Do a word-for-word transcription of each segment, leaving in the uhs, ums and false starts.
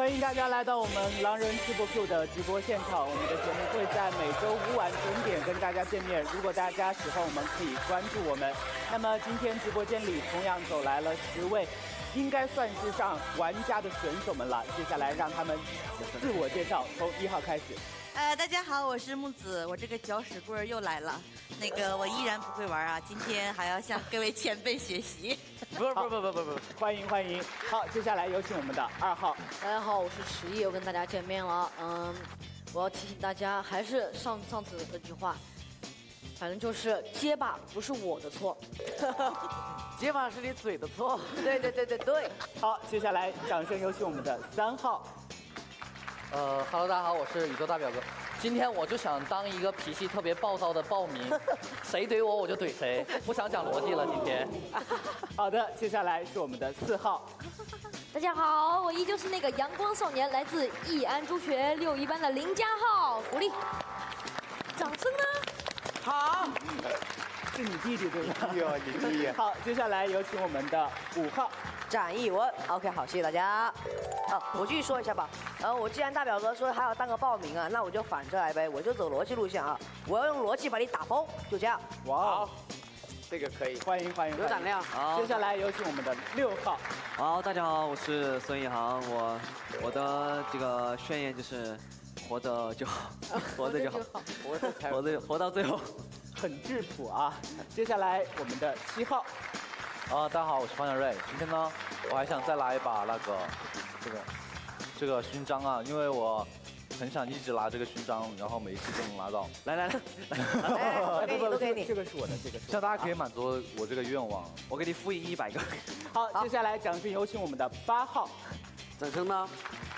欢迎大家来到我们狼人 Triple Q 的直播现场。我们的节目会在每周五晚准点跟大家见面。如果大家喜欢我们，可以关注我们。那么今天直播间里同样走来了十位，应该算是上玩家的选手们了。接下来让他们自我介绍，从一号开始。 呃，大家好，我是木子，我这个搅屎棍又来了。那个我依然不会玩啊，今天还要向各位前辈学习。 不是不是不不不不，欢迎欢迎。好，接下来有请我们的二号。 大家好，我是迟毅，又跟大家见面了。嗯，我要提醒大家，还是上上次那句话，反正就是结巴不是我的错， 结巴是你嘴的错。 对对对对对。 好，接下来掌声有请我们的三号。 呃哈喽，大家好，我是宇宙大表哥。今天我就想当一个脾气特别暴躁的暴民，谁怼我我就怼谁，不想讲逻辑了。今天， 好的，接下来是我们的四号。 大家好，我依旧是那个阳光少年，来自义安中学六一班的林家浩，鼓励，掌声呢？ 好， 是你弟弟对吗？ 弟哦，你弟。 好，接下来有请我们的五号。 展艺文 ，OK， 好，谢谢大家。啊，我继续说一下吧。呃，我既然大表哥说还要当个暴民啊，那我就反着来呗，我就走逻辑路线啊，我要用逻辑把你打崩，就这样。 哇， 这个可以， 欢迎欢迎， 有胆量。 接下来有请我们的六号。 好，大家好，我是孙一航，我我的这个宣言就是活着就好，活着就好， 活着才活着活到最后， 很质朴啊。接下来我们的七号。 啊，大家好，我是方小瑞。今天呢，我还想再来一把那个这个这个勋章啊，因为我很想一直拿这个勋章，然后每一次都能拿到。 来来来， 哎，给你，都给你。 这个是我的，这个是。 希望大家可以满足我这个愿望。 我给你复印一百个。 好，接下来掌声有请我们的八号。 掌声呢？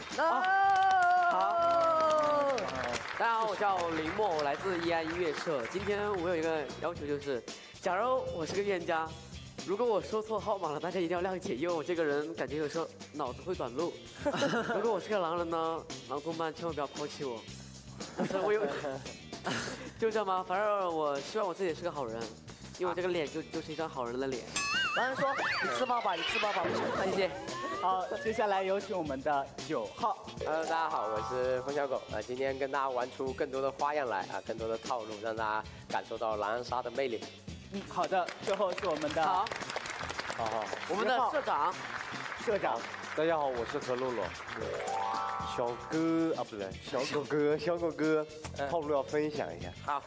好。 大家好，我叫林默，我来自义安音乐社。今天我有一个要求，就是假如我是个冤家。如果我说错号码了，大家一定要谅解，因为我这个人感觉有时候脑子会短路。如果我是个狼人呢，狼同伴千万不要抛弃我。但是我有，就这样吗？反正我希望我自己是个好人，因为我这个脸就就是一张好人的脸。 狼人说你自爆吧，你自爆吧， 谢谢。 好，接下来有请我们的九号。 呃，大家好，我是风小狗。呃，今天跟大家玩出更多的花样来啊，更多的套路，让大家感受到狼人杀的魅力。 嗯，好的，最后是我们的好， 好好， 我们的社长， 社长， 大家好，我是何露露，小哥啊，不对，小狗哥，小狗哥，套路要分享一下。 好，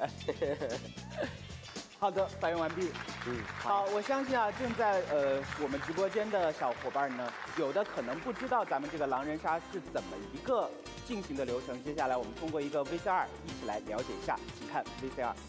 好的，反应完毕。嗯，好，我相信啊，正在呃我们直播间的小伙伴呢，有的可能不知道咱们这个狼人杀是怎么一个进行的流程。接下来我们通过一个 V C R 一起来了解一下，请看 V C R。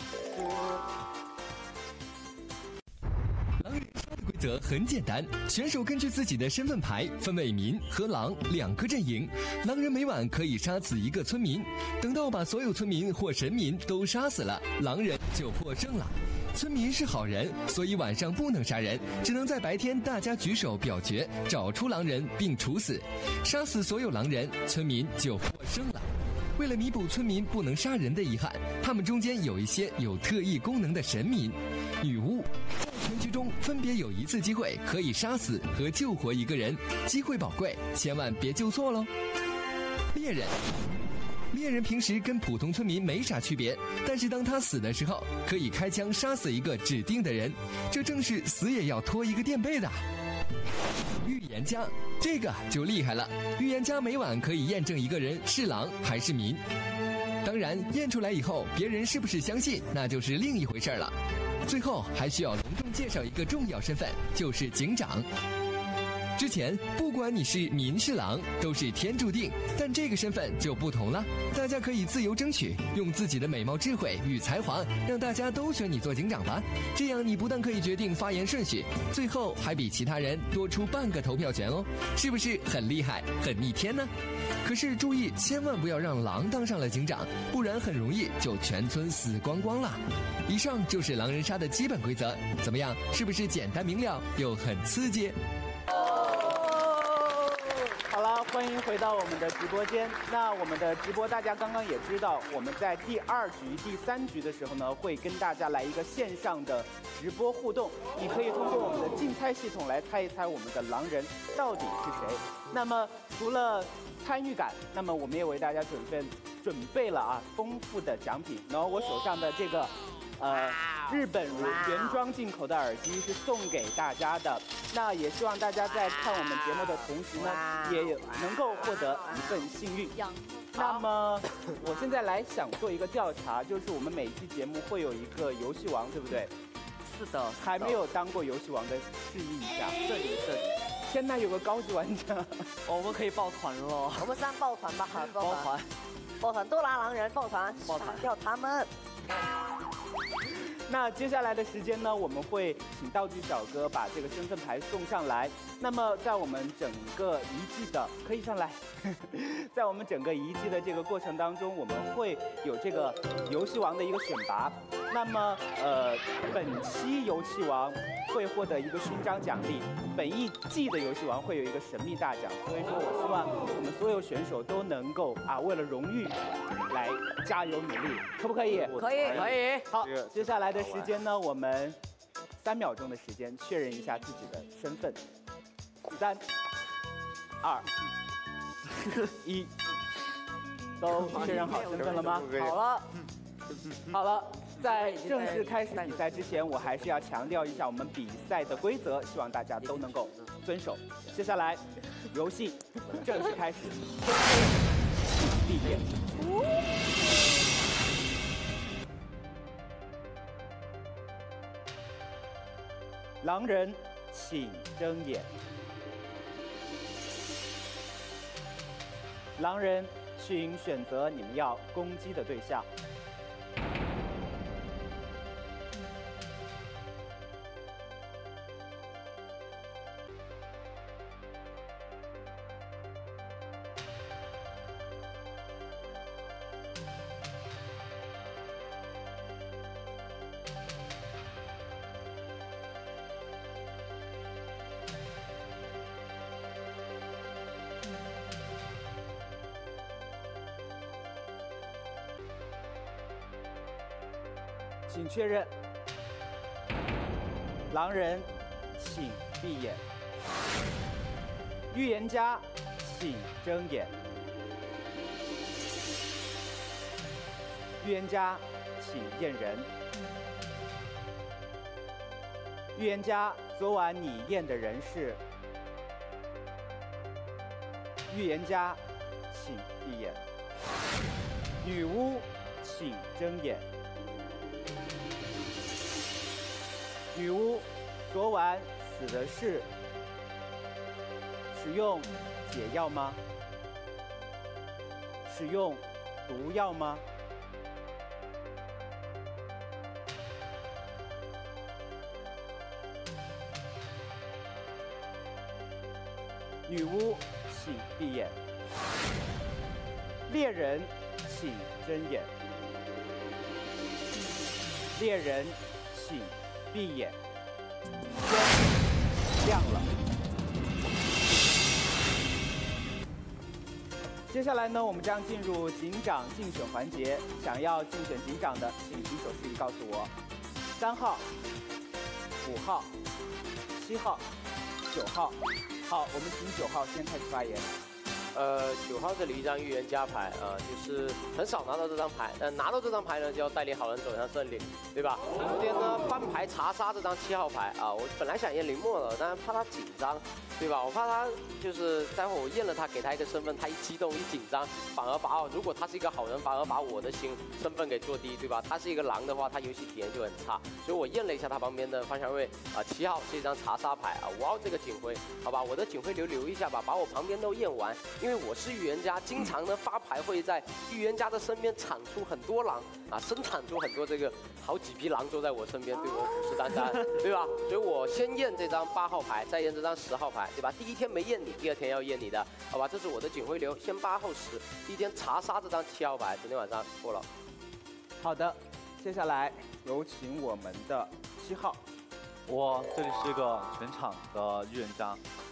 狼人杀的规则很简单，选手根据自己的身份牌分为民和狼两个阵营，狼人每晚可以杀死一个村民，等到把所有村民或神民都杀死了，狼人就获胜了。村民是好人，所以晚上不能杀人，只能在白天大家举手表决，找出狼人并处死，杀死所有狼人，村民就获胜了。为了弥补村民不能杀人的遗憾，他们中间有一些有特异功能的神民、女巫，在全局中分别有一次机会可以杀死和救活一个人，机会宝贵，千万别救错喽。猎人，猎人平时跟普通村民没啥区别，但是当他死的时候，可以开枪杀死一个指定的人，这正是死也要拖一个垫背的。预言家，这个就厉害了，预言家每晚可以验证一个人是狼还是民，当然验出来以后别人是不是相信那就是另一回事了。最后还需要隆重介绍一个重要身份，就是警长。之前不管你是民是狼都是天注定，但这个身份就不同了，大家可以自由争取，用自己的美貌智慧与才华让大家都选你做警长吧，这样你不但可以决定发言顺序，最后还比其他人多出半个投票权哦，是不是很厉害很逆天呢？可是注意千万不要让狼当上了警长，不然很容易就全村死光光了。以上就是狼人杀的基本规则，怎么样，是不是简单明了又很刺激？ 好了， 欢迎回到我们的直播间。那我们的直播，大家刚刚也知道，我们在第二局、第三局的时候呢，会跟大家来一个线上的直播互动。你可以通过我们的竞猜系统来猜一猜我们的狼人到底是谁。那么除了参与感，那么我们也为大家准备准备了啊丰富的奖品。然后我手上的这个。呃，日本原装进口的耳机是送给大家的。那也希望大家在看我们节目的同时呢，也能够获得一份幸运。那么，我现在来想做一个调查，就是我们每期节目会有一个游戏王，对不对？ 是的。 还没有当过游戏王的示意一下。 这里这里。 天哪，有个高级玩家， 我们可以抱团了。 我们上抱团吧，好， 抱团， 抱团，多拉狼人抱团， 抱团， 掉他们。 那接下来的时间呢，我们会请道具小哥把这个身份牌送上来。那么在我们整个一季的可以上来，在我们整个一季的这个过程当中，我们会有这个游戏王的一个选拔。那么呃，本期游戏王会获得一个勋章奖励，本一季的游戏王会有一个神秘大奖。所以说我希望我们所有选手都能够啊，为了荣誉来加油努力，可不可以？ 可以， 可以。 好，接下来的时间呢，我们三秒钟的时间确认一下自己的身份。三、二、一，都确认好身份了吗？ 好了， 好了。在正式开始比赛之前，我还是要强调一下我们比赛的规则，希望大家都能够遵守。接下来，游戏正式开始。闭眼。狼人，请睁眼。狼人，请选择你们要攻击的对象。请确认。狼人，请闭眼。预言家，请睁眼。预言家，请验人。预言家，昨晚你验的人是？预言家，请闭眼。女巫，请睁眼。女巫，昨晚死的是使用解药吗？使用毒药吗？女巫，请闭眼。猎人，请睁眼。猎人，请闭眼。天亮了。接下来呢，我们将进入警长竞选环节。想要竞选警长的，请举手示意告诉我。三号、五号、七号、九号。好，我们请九号先开始发言。 呃，九号这里一张预言家牌，呃，就是很少拿到这张牌，但拿到这张牌呢，就要带领好人走向胜利，对吧？昨天呢，翻牌查杀这张七号牌啊，我本来想验林默的，但是怕他紧张，对吧？我怕他就是待会儿我验了他，给他一个身份，他一激动一紧张，反而把哦，如果他是一个好人，反而把我的心身份给做低，对吧？他是一个狼的话，他游戏体验就很差，所以我验了一下他旁边的方向位啊，七号是一张查杀牌啊，我要这个警徽，好吧？我的警徽留留一下吧，把我旁边都验完。因为我是预言家，经常呢发牌会在预言家的身边产出很多狼啊，生产出很多这个好几匹狼都在我身边对我虎视眈眈，对吧？所以我先验这张八号牌，再验这张十号牌，对吧？第一天没验你，第二天要验你的，好吧？这是我的警徽流，先八后十。第一天查杀这张七号牌，昨天晚上过了。 好的，接下来有请我们的七号。 我这里是一个全场的预言家。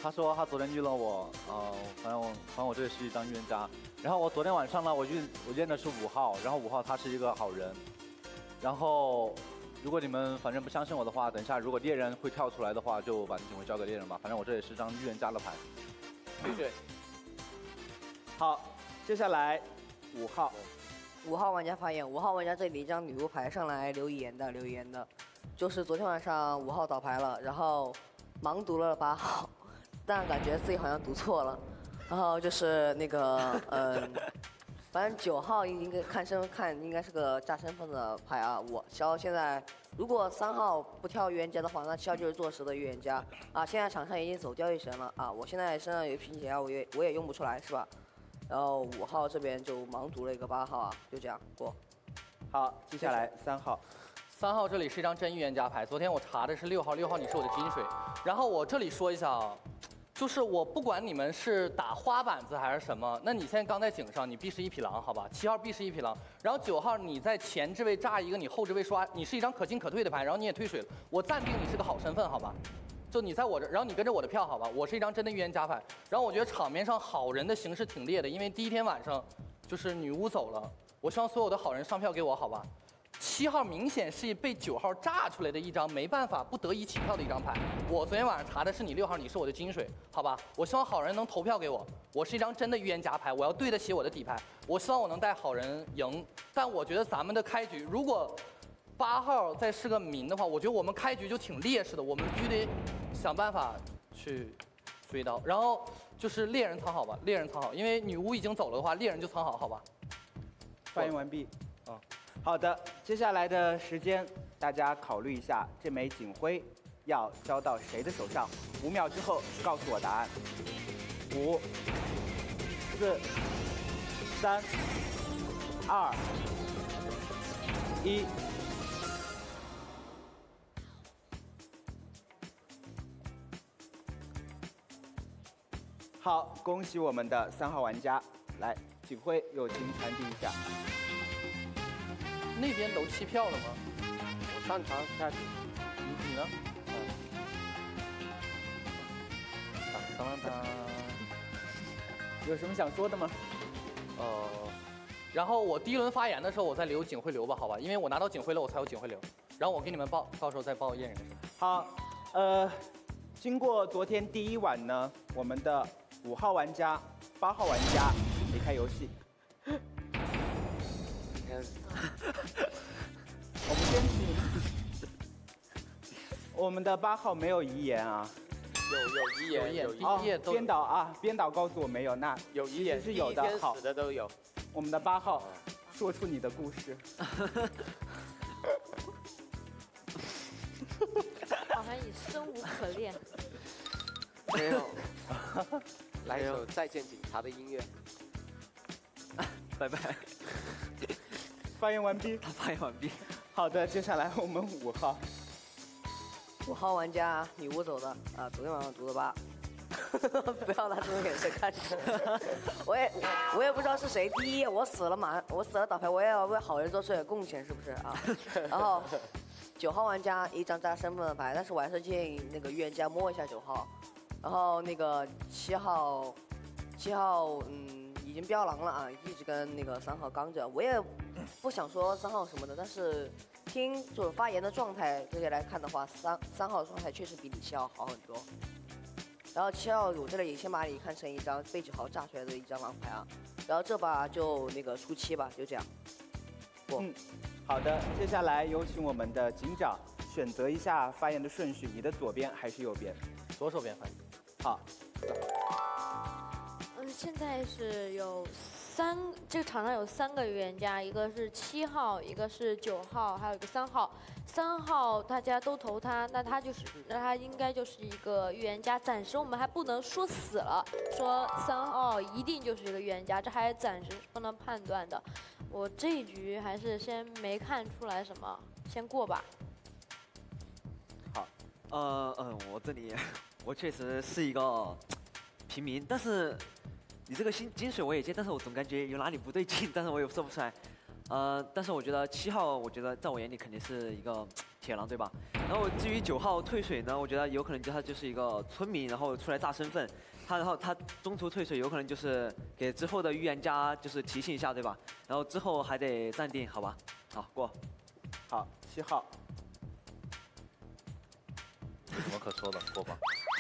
他说他昨天遇了我，呃，反正我反正我这里是一张预言家。然后我昨天晚上呢，我运我验的是五号，然后五号他是一个好人。然后如果你们反正不相信我的话，等一下如果猎人会跳出来的话，就把警徽交给猎人吧。反正我这里是张预言家的牌。 对对。 好，接下来五号。 五号玩家发言，五号玩家这里一张女巫牌上来留言的，留言的，就是昨天晚上五号倒牌了，然后盲读了八号，但感觉自己好像读错了，然后就是那个嗯，反正九号应该看身份看应该是个炸身份的牌啊，我七号现在如果三号不跳预言家的话，那七号就是坐实的预言家啊，现在场上已经走掉一神了啊，我现在身上有贫血药，我也我也用不出来是吧？然后五号这边就盲读了一个八号啊，就这样过。 好，接下来三号。 三号这里是一张真预言家牌，昨天我查的是六号，六号你是我的金水。然后我这里说一下啊，就是我不管你们是打花板子还是什么，那你现在刚在井上，你必是一匹狼，好吧？七号必是一匹狼，然后九号你在前置位炸一个，你后置位刷，你是一张可进可退的牌，然后你也退水了，我暂定你是个好身份，好吧？就你在我这，然后你跟着我的票，好吧？我是一张真的预言家牌，然后我觉得场面上好人的形势挺烈的，因为第一天晚上就是女巫走了，我希望所有的好人上票给我，好吧？七号明显是被九号炸出来的一张，没办法不得已起票的一张牌。我昨天晚上查的是你六号，你是我的金水，好吧？我希望好人能投票给我，我是一张真的预言家牌，我要对得起我的底牌，我希望我能带好人赢。但我觉得咱们的开局，如果八号再是个民的话，我觉得我们开局就挺劣势的，我们必须得想办法去追到。然后就是猎人藏好吧，猎人藏好，因为女巫已经走了的话，猎人就藏好，好吧？ 发言完毕。 啊， 好的，接下来的时间大家考虑一下，这枚警徽要交到谁的手上？五秒之后告诉我答案。五、四、三、二、一。好，恭喜我们的三号玩家，来，警徽友情传递一下。 那边都弃票了吗？ 我上场下去。 你你呢？嗯。当当当。 有什么想说的吗？ 呃，然后我第一轮发言的时候，我再留警徽流吧，好吧？因为我拿到警徽了，我才有警徽流。然后我给你们报，到时候再报验人的事。 好，呃，经过昨天第一晚呢，我们的五号玩家、八号玩家离开游戏。我们先请我们的八号没有遗言啊。 有有遗言，有遗言。编导啊，编导告诉我没有，那有遗言是有的。好， 死的都有。 我们的八号，说出你的故事。 好像已生无可恋。 没有。来一首《再见警察》的音乐。 拜拜。 发言完毕。 他发言完毕。 好的，接下来我们五号。 五号玩家女巫走的啊，昨天晚上读的八。不要拿这种眼神看着我，我也我也不知道是谁。第一，我死了嘛，我死了倒牌，我也要为好人做出点贡献，是不是啊？然后九号玩家一张加身份的牌，但是我还是建议那个预言家摸一下九号。然后那个七号，七号嗯已经飙狼了啊，一直跟那个三号刚着。我也不想说三号什么的，但是听就是发言的状态这些来看的话，三三号的状态确实比你七号好很多。然后七号我这里先把你看成一张被九号炸出来的一张狼牌啊，然后这把就那个出七吧，就这样。 嗯，好的，接下来有请我们的警长选择一下发言的顺序，你的左边还是右边？ 左手边发言。 好。 嗯，现在是有三，这个场上有三个预言家，一个是七号，一个是九号，还有一个三号。三号大家都投他，那他就是，那他应该就是一个预言家。暂时我们还不能说死了，说三号一定就是一个预言家，这还暂时不能判断的。我这一局还是先没看出来什么，先过吧。 好，呃嗯，我这里我确实是一个平民，但是你这个金金水我也接，但是我总感觉有哪里不对劲，但是我也说不出来。 呃，但是我觉得七号，我觉得在我眼里肯定是一个铁狼，对吧？然后至于九号退水呢，我觉得有可能就他就是一个村民，然后出来炸身份，他然后他中途退水，有可能就是给之后的预言家就是提醒一下，对吧？然后之后还得暂定，好吧？好过。 好，七号。 有什么可说的？过吧。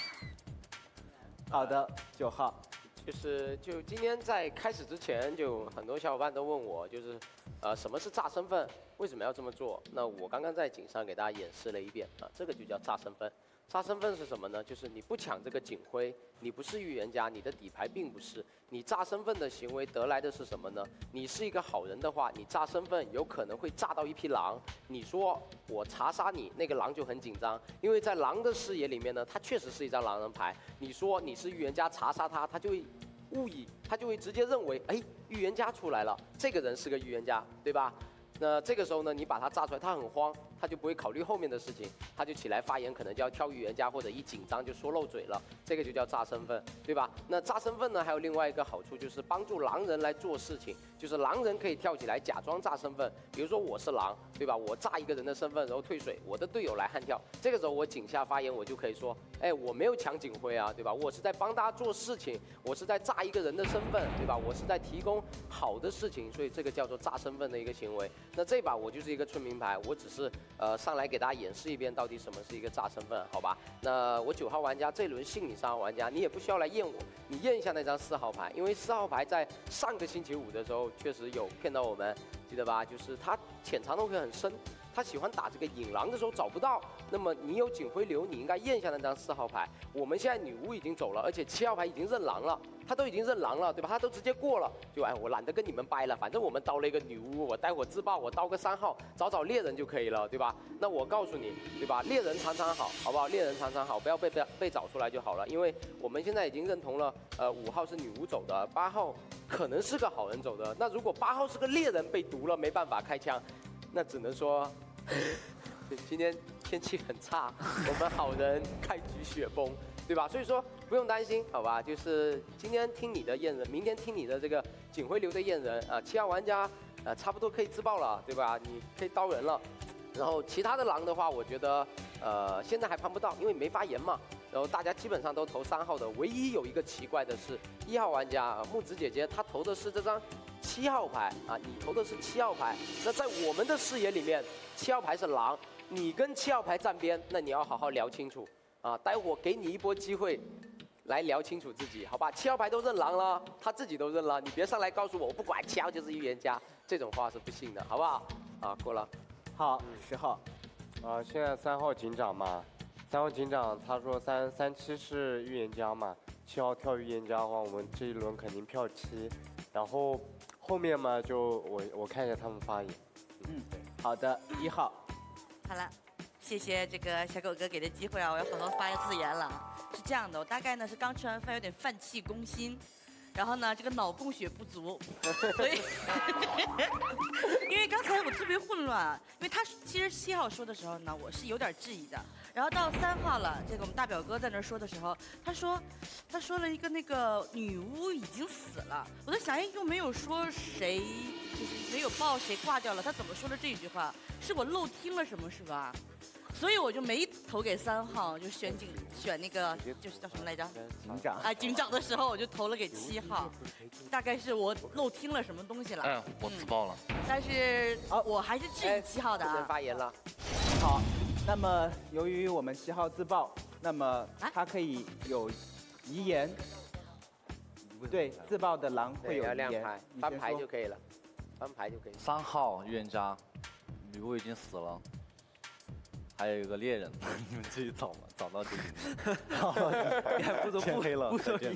好的，九号。 就是就今天在开始之前，就很多小伙伴都问我，就是呃什么是炸身份，为什么要这么做？那我刚刚在井上给大家演示了一遍啊，这个就叫炸身份。炸身份是什么呢？就是你不抢这个警徽，你不是预言家，你的底牌并不是。你炸身份的行为得来的是什么呢？你是一个好人的话，你炸身份有可能会炸到一匹狼。你说我查杀你，那个狼就很紧张，因为在狼的视野里面呢，它确实是一张狼人牌。你说你是预言家查杀他，他就会误以，他就会直接认为，哎，预言家出来了，这个人是个预言家，对吧？那这个时候呢，你把他炸出来，他很慌，他就不会考虑后面的事情，他就起来发言，可能就要挑预言家，或者一紧张就说漏嘴了，这个就叫炸身份，对吧？那炸身份呢，还有另外一个好处就是帮助狼人来做事情，就是狼人可以跳起来假装炸身份，比如说我是狼，对吧？我炸一个人的身份，然后退水，我的队友来悍跳，这个时候我井下发言，我就可以说，哎，我没有抢警徽啊，对吧？我是在帮大家做事情，我是在炸一个人的身份，对吧？我是在提供好的事情，所以这个叫做炸身份的一个行为。那这把我就是一个村民牌，我只是呃上来给大家演示一遍到底什么是一个炸身份，好吧？那我九号玩家这轮信你三号玩家，你也不需要来验我，你验一下那张四号牌，因为四号牌在上个星期五的时候确实有骗到我们，记得吧？就是他潜藏洞会很深。他喜欢打这个引狼的时候找不到，那么你有警徽流，你应该验一下那张四号牌。我们现在女巫已经走了，而且七号牌已经认狼了，他都已经认狼了，对吧？他都直接过了，就哎，我懒得跟你们掰了，反正我们刀了一个女巫，我待会儿自爆，我刀个三号，找找猎人就可以了，对吧？那我告诉你，对吧？猎人常常好，好不好？猎人常常好，不要被被被找出来就好了，因为我们现在已经认同了，呃，五号是女巫走的，八号可能是个好人走的。那如果八号是个猎人被毒了，没办法开枪。那只能说，今天天气很差，我们好人开局雪崩，对吧？所以说不用担心，好吧？就是今天听你的验人，明天听你的这个警徽流的验人啊。七号玩家呃差不多可以自爆了，对吧？你可以刀人了。然后其他的狼的话，我觉得呃现在还攀不到，因为没发言嘛。然后大家基本上都投三号的，唯一有一个奇怪的是，一号玩家木子姐姐她投的是这张七号牌啊，你投的是七号牌。那在我们的视野里面，七号牌是狼，你跟七号牌站边，那你要好好聊清楚啊。待会儿给你一波机会，来聊清楚自己，好吧？七号牌都认狼了，他自己都认了，你别上来告诉我我不管，七号就是预言家，这种话是不信的，好不好？啊，过了。 好，十号。 啊，现在三号警长嘛。三号警长他说三三七是预言家嘛，七号跳预言家的话，我们这一轮肯定票七，然后后面嘛就我我看一下他们发言。 嗯，好的，一号。 好了，谢谢这个小狗哥给的机会啊，我要好好发一次言了。是这样的，我大概呢是刚吃完饭，有点饭气攻心。然后呢，这个脑供血不足，所以因为刚才我特别混乱，因为他其实七号说的时候呢，我是有点质疑的。然后到三号了，这个我们大表哥在那说的时候，他说他说了一个那个女巫已经死了，我在想，哎，又没有说谁就是没有报谁挂掉了，他怎么说的这句话？是我漏听了什么是吧？所以我就没投给三号，就选警选那个就是叫什么来着？ 警长。 啊，警长的时候我就投了给七号，大概是我漏听了什么东西了。 哎，我自爆了。 嗯、但是我还是质疑七号的啊。 不能发言了。 好，那么由于我们七号自爆，那么他可以有遗言。对，自爆的狼会有遗言。 牌，翻牌就可以了，翻牌就可以。 三号预言家，女巫已经死了。还有一个猎人，你们自己找吧，找到就行了。你还不如天黑了，再见。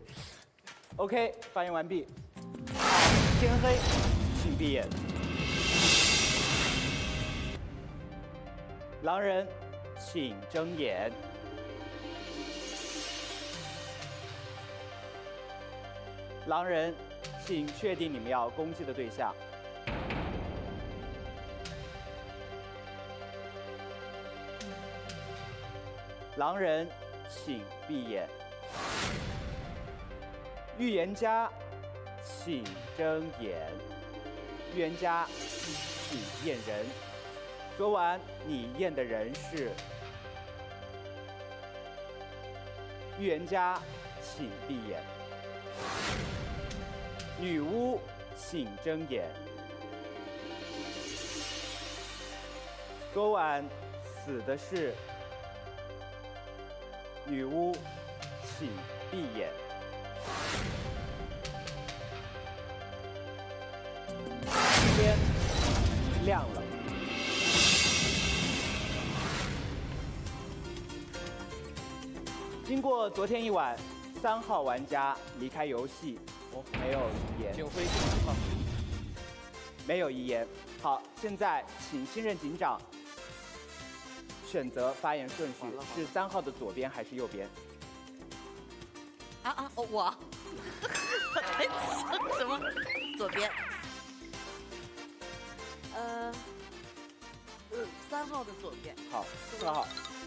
OK， 发言完毕。天黑，请闭眼。狼人，请睁眼。狼人，请确定你们要攻击的对象。狼人，请闭眼。预言家，请睁眼。 预言家请验人。说完，你验的人是预言家，请闭眼。女巫，请睁眼。昨晚死的是女巫，请闭眼。天亮了。经过昨天一晚，三号玩家离开游戏，没有遗言。 警徽没有遗言。好，现在请新任警长选择发言顺序，是三号的左边还是右边？ 啊啊，哦我，我在想什么？左边。 呃， 三号的左边。 好，四号。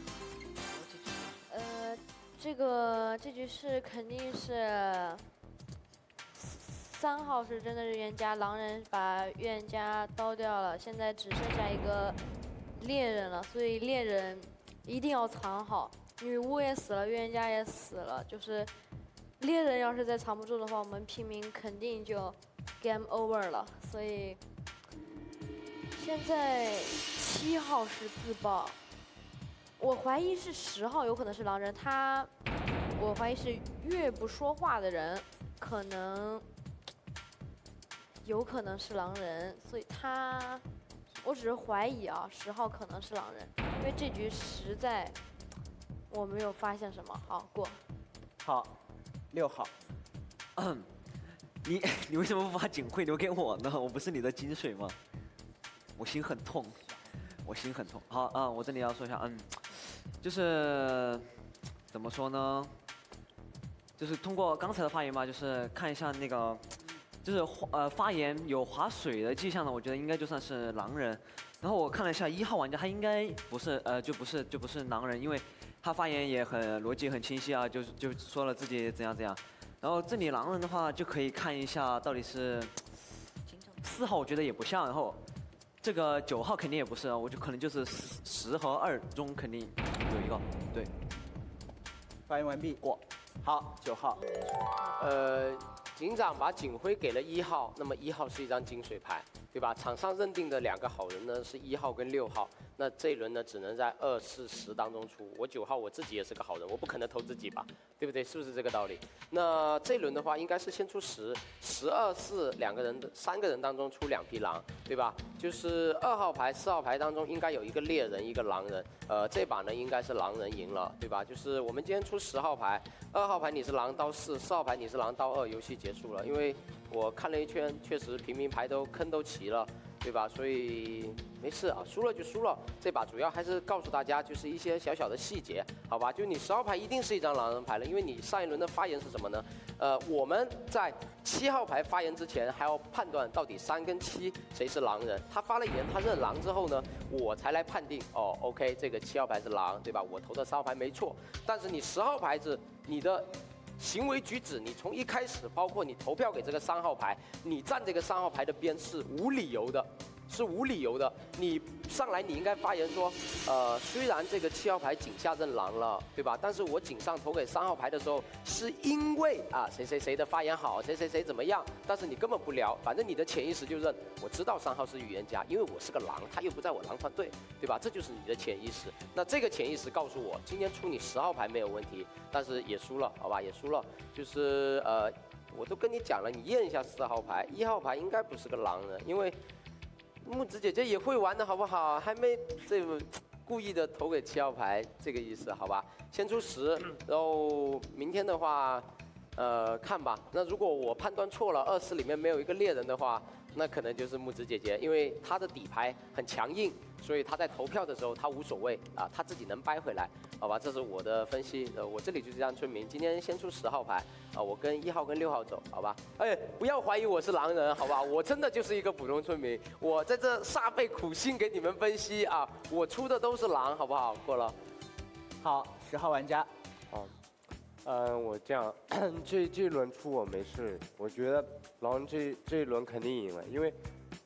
呃，这个这局是肯定是三号是真的是预言家，狼人把预言家刀掉了，现在只剩下一个猎人了，所以猎人一定要藏好。女巫也死了，预言家也死了，就是猎人要是再藏不住的话，我们平民肯定就 game over 了。所以现在七号是自爆。我怀疑是十号有可能是狼人，他，我怀疑是越不说话的人，可能有可能是狼人，所以他，我只是怀疑啊，十号可能是狼人，因为这局实在我没有发现什么。好，过。 好，六号。 嗯，你你为什么不把警徽留给我呢？我不是你的金水吗？我心很痛，我心很痛。好啊、嗯，我这里要说一下，嗯。就是怎么说呢？就是通过刚才的发言吧，就是看一下那个，就是呃发言有划水的迹象呢，我觉得应该就算是狼人。然后我看了一下一号玩家，他应该不是呃就不是就不是狼人，因为他发言也很逻辑很清晰啊，就就说了自己怎样怎样。然后这里狼人的话就可以看一下到底是四号，我觉得也不像，然后。这个九号肯定也不是啊，我就可能就是十和二中肯定有一个，对。 发言完毕，过。好，九号。 呃，警长把警徽给了一号，那么一号是一张金水牌，对吧？场上认定的两个好人呢是一号跟六号，那这一轮呢只能在二四十当中出。我九号我自己也是个好人，我不可能投自己吧，对不对？是不是这个道理？那这一轮的话应该是先出十、十二四两个人的三个人当中出两匹狼，对吧？就是二号牌、四号牌当中应该有一个猎人，一个狼人。呃，这把呢应该是狼人赢了，对吧？就是我们今天出十号牌，二号牌你是狼刀四，四号牌你是狼刀二，游戏结束了。因为我看了一圈，确实平民牌都坑都齐了，对吧？所以没事啊，输了就输了。这把主要还是告诉大家，就是一些小小的细节，好吧？就你十号牌一定是一张狼人牌了，因为你上一轮的发言是什么呢？呃，我们在七号牌发言之前还要判断到底三跟七谁是狼人。他发了言，他认狼之后呢，我才来判定哦 ，OK， 这个七号牌是狼，对吧？我投的三号牌没错。但是你十号牌子，你的行为举止，你从一开始，包括你投票给这个三号牌，你站这个三号牌的边是无理由的。是无理由的，你上来你应该发言说，呃，虽然这个七号牌井下认狼了，对吧？但是我井上投给三号牌的时候，是因为啊谁谁谁的发言好，谁谁谁怎么样，但是你根本不聊，反正你的潜意识就认，我知道三号是预言家，因为我是个狼，他又不在我狼团队，对吧？这就是你的潜意识。那这个潜意识告诉我，今天出你十号牌没有问题，但是也输了，好吧，也输了，就是呃，我都跟你讲了，你验一下四号牌，一号牌应该不是个狼人，因为。木子姐姐也会玩的好不好？还没这个故意的投给七号牌，这个意思好吧？先出十，然后明天的话，呃，看吧。那如果我判断错了，二四里面没有一个猎人的话，那可能就是木子姐姐，因为她的底牌很强硬，所以她在投票的时候她无所谓啊，她自己能掰回来，好吧？这是我的分析。呃，我这里就是这样村民，今天先出十号牌啊，我跟一号跟六号走，好吧？哎，不要怀疑我是狼人，好吧？我真的就是一个普通村民，我在这煞费苦心给你们分析啊，我出的都是狼，好不好？过了。 好，十号玩家。 好。嗯，我这样，这这一轮出我没事，我觉得狼人这这一轮肯定赢了，因为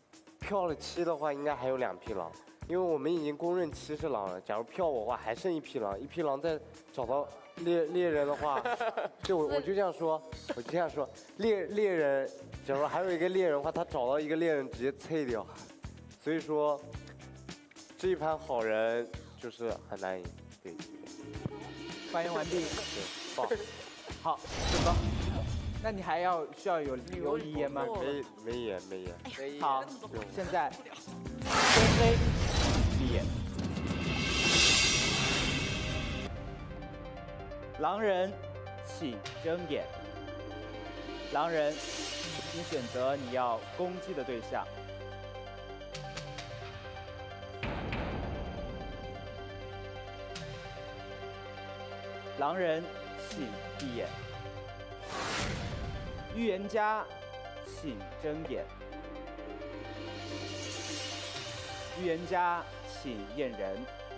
票了七的话，应该还有两匹狼，因为我们已经公认七是狼了。假如票我的话，还剩一匹狼，一匹狼再找到猎猎人的话，就我我就这样说，我就这样说，猎猎人，假如还有一个猎人的话，他找到一个猎人直接脆掉，所以说这一盘好人就是很难赢。对， 发言完毕。 对，棒。 好，准哥，那你还要需要有有遗言吗？ 没没言没言。 好，现在天黑闭眼。狼人，请睁眼。狼人，请选择你要攻击的对象。狼人，请闭眼。预言家，请睁眼。预言家，请验人。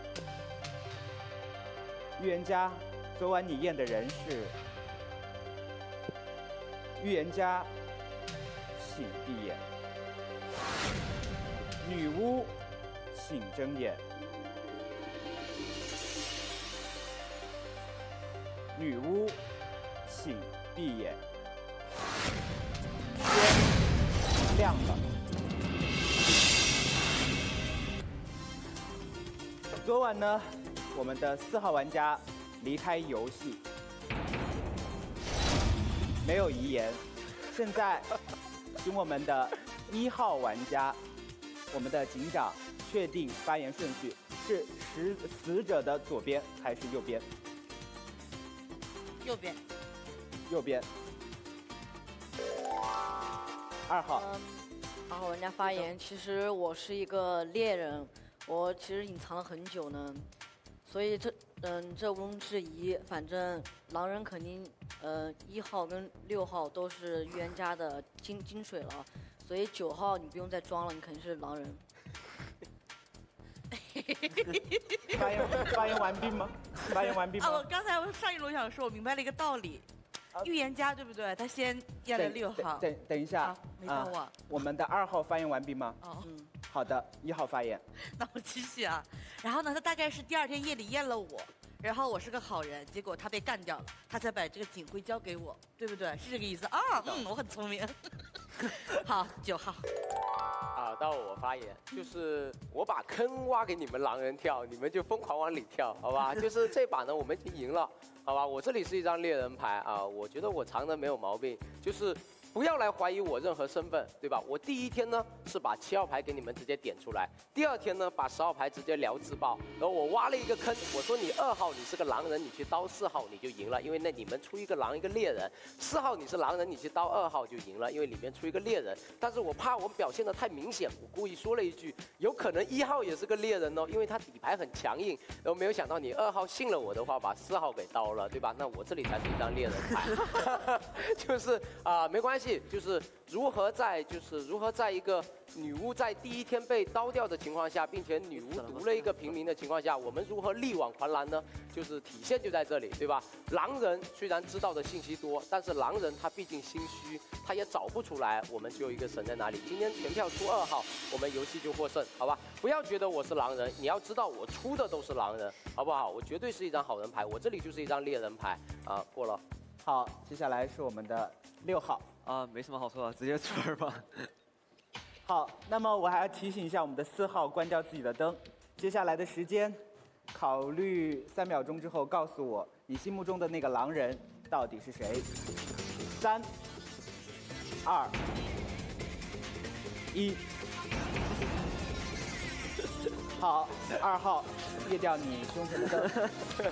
预言家，昨晚你验的人是。预言家，请闭眼。女巫，请睁眼。女巫，请闭眼。天亮了。昨晚呢，我们的四号玩家离开游戏，没有遗言。现在，请我们的一号玩家，我们的警长确定发言顺序是死死者的左边还是右边？ 右边。 右边。二号。 嗯，二号玩家发言，其实我是一个猎人，我其实隐藏了很久呢，所以这嗯这毋庸置疑，反正狼人肯定呃一号跟六号都是预言家的金金水了，所以九号你不用再装了，你肯定是狼人。 发言发言完毕吗？发言完毕吗？ 啊，我刚才我上一轮想说，我明白了一个道理。预言家对不对？他先验了六号。 等等一下， 没到我、啊。 我们的二号发言完毕吗？ 哦， 嗯，好的，一号发言。 那我继续啊。然后呢，他大概是第二天夜里验了我，然后我是个好人，结果他被干掉了，他才把这个警徽交给我，对不对？是这个意思啊？嗯，我很聪明。好，九号。 啊，到我发言，就是我把坑挖给你们狼人跳，你们就疯狂往里跳，好吧？就是这把呢，我们已经赢了，好吧？我这里是一张猎人牌啊，我觉得我藏的没有毛病，就是不要来怀疑我任何身份，对吧？我第一天呢是把七号牌给你们直接点出来，第二天呢把十号牌直接聊自爆，然后我挖了一个坑，我说你二号你是个狼人，你去刀四号你就赢了，因为那你们出一个狼一个猎人，四号你是狼人，你去刀二号就赢了，因为里面出一个猎人。但是我怕我表现的太明显，我故意说了一句，有可能一号也是个猎人哦，因为他底牌很强硬，然后没有想到你二号信了我的话，把四号给刀了，对吧？那我这里才是一张猎人牌，就是啊、呃，没关系。就是如何在就是如何在一个女巫在第一天被刀掉的情况下，并且女巫毒了一个平民的情况下，我们如何力挽狂澜呢？就是体现就在这里，对吧？狼人虽然知道的信息多，但是狼人他毕竟心虚，他也找不出来我们只有一个神在哪里。今天全票出二号，我们游戏就获胜，好吧？不要觉得我是狼人，你要知道我出的都是狼人，好不好？我绝对是一张好人牌，我这里就是一张猎人牌啊，过了。 好，接下来是我们的六号。 啊，没什么好说的，直接出二吧。 好，那么我还要提醒一下我们的四号关掉自己的灯。接下来的时间，考虑三秒钟之后告诉我你心目中的那个狼人到底是谁。三、二、一。好，二号灭掉你胸前的灯。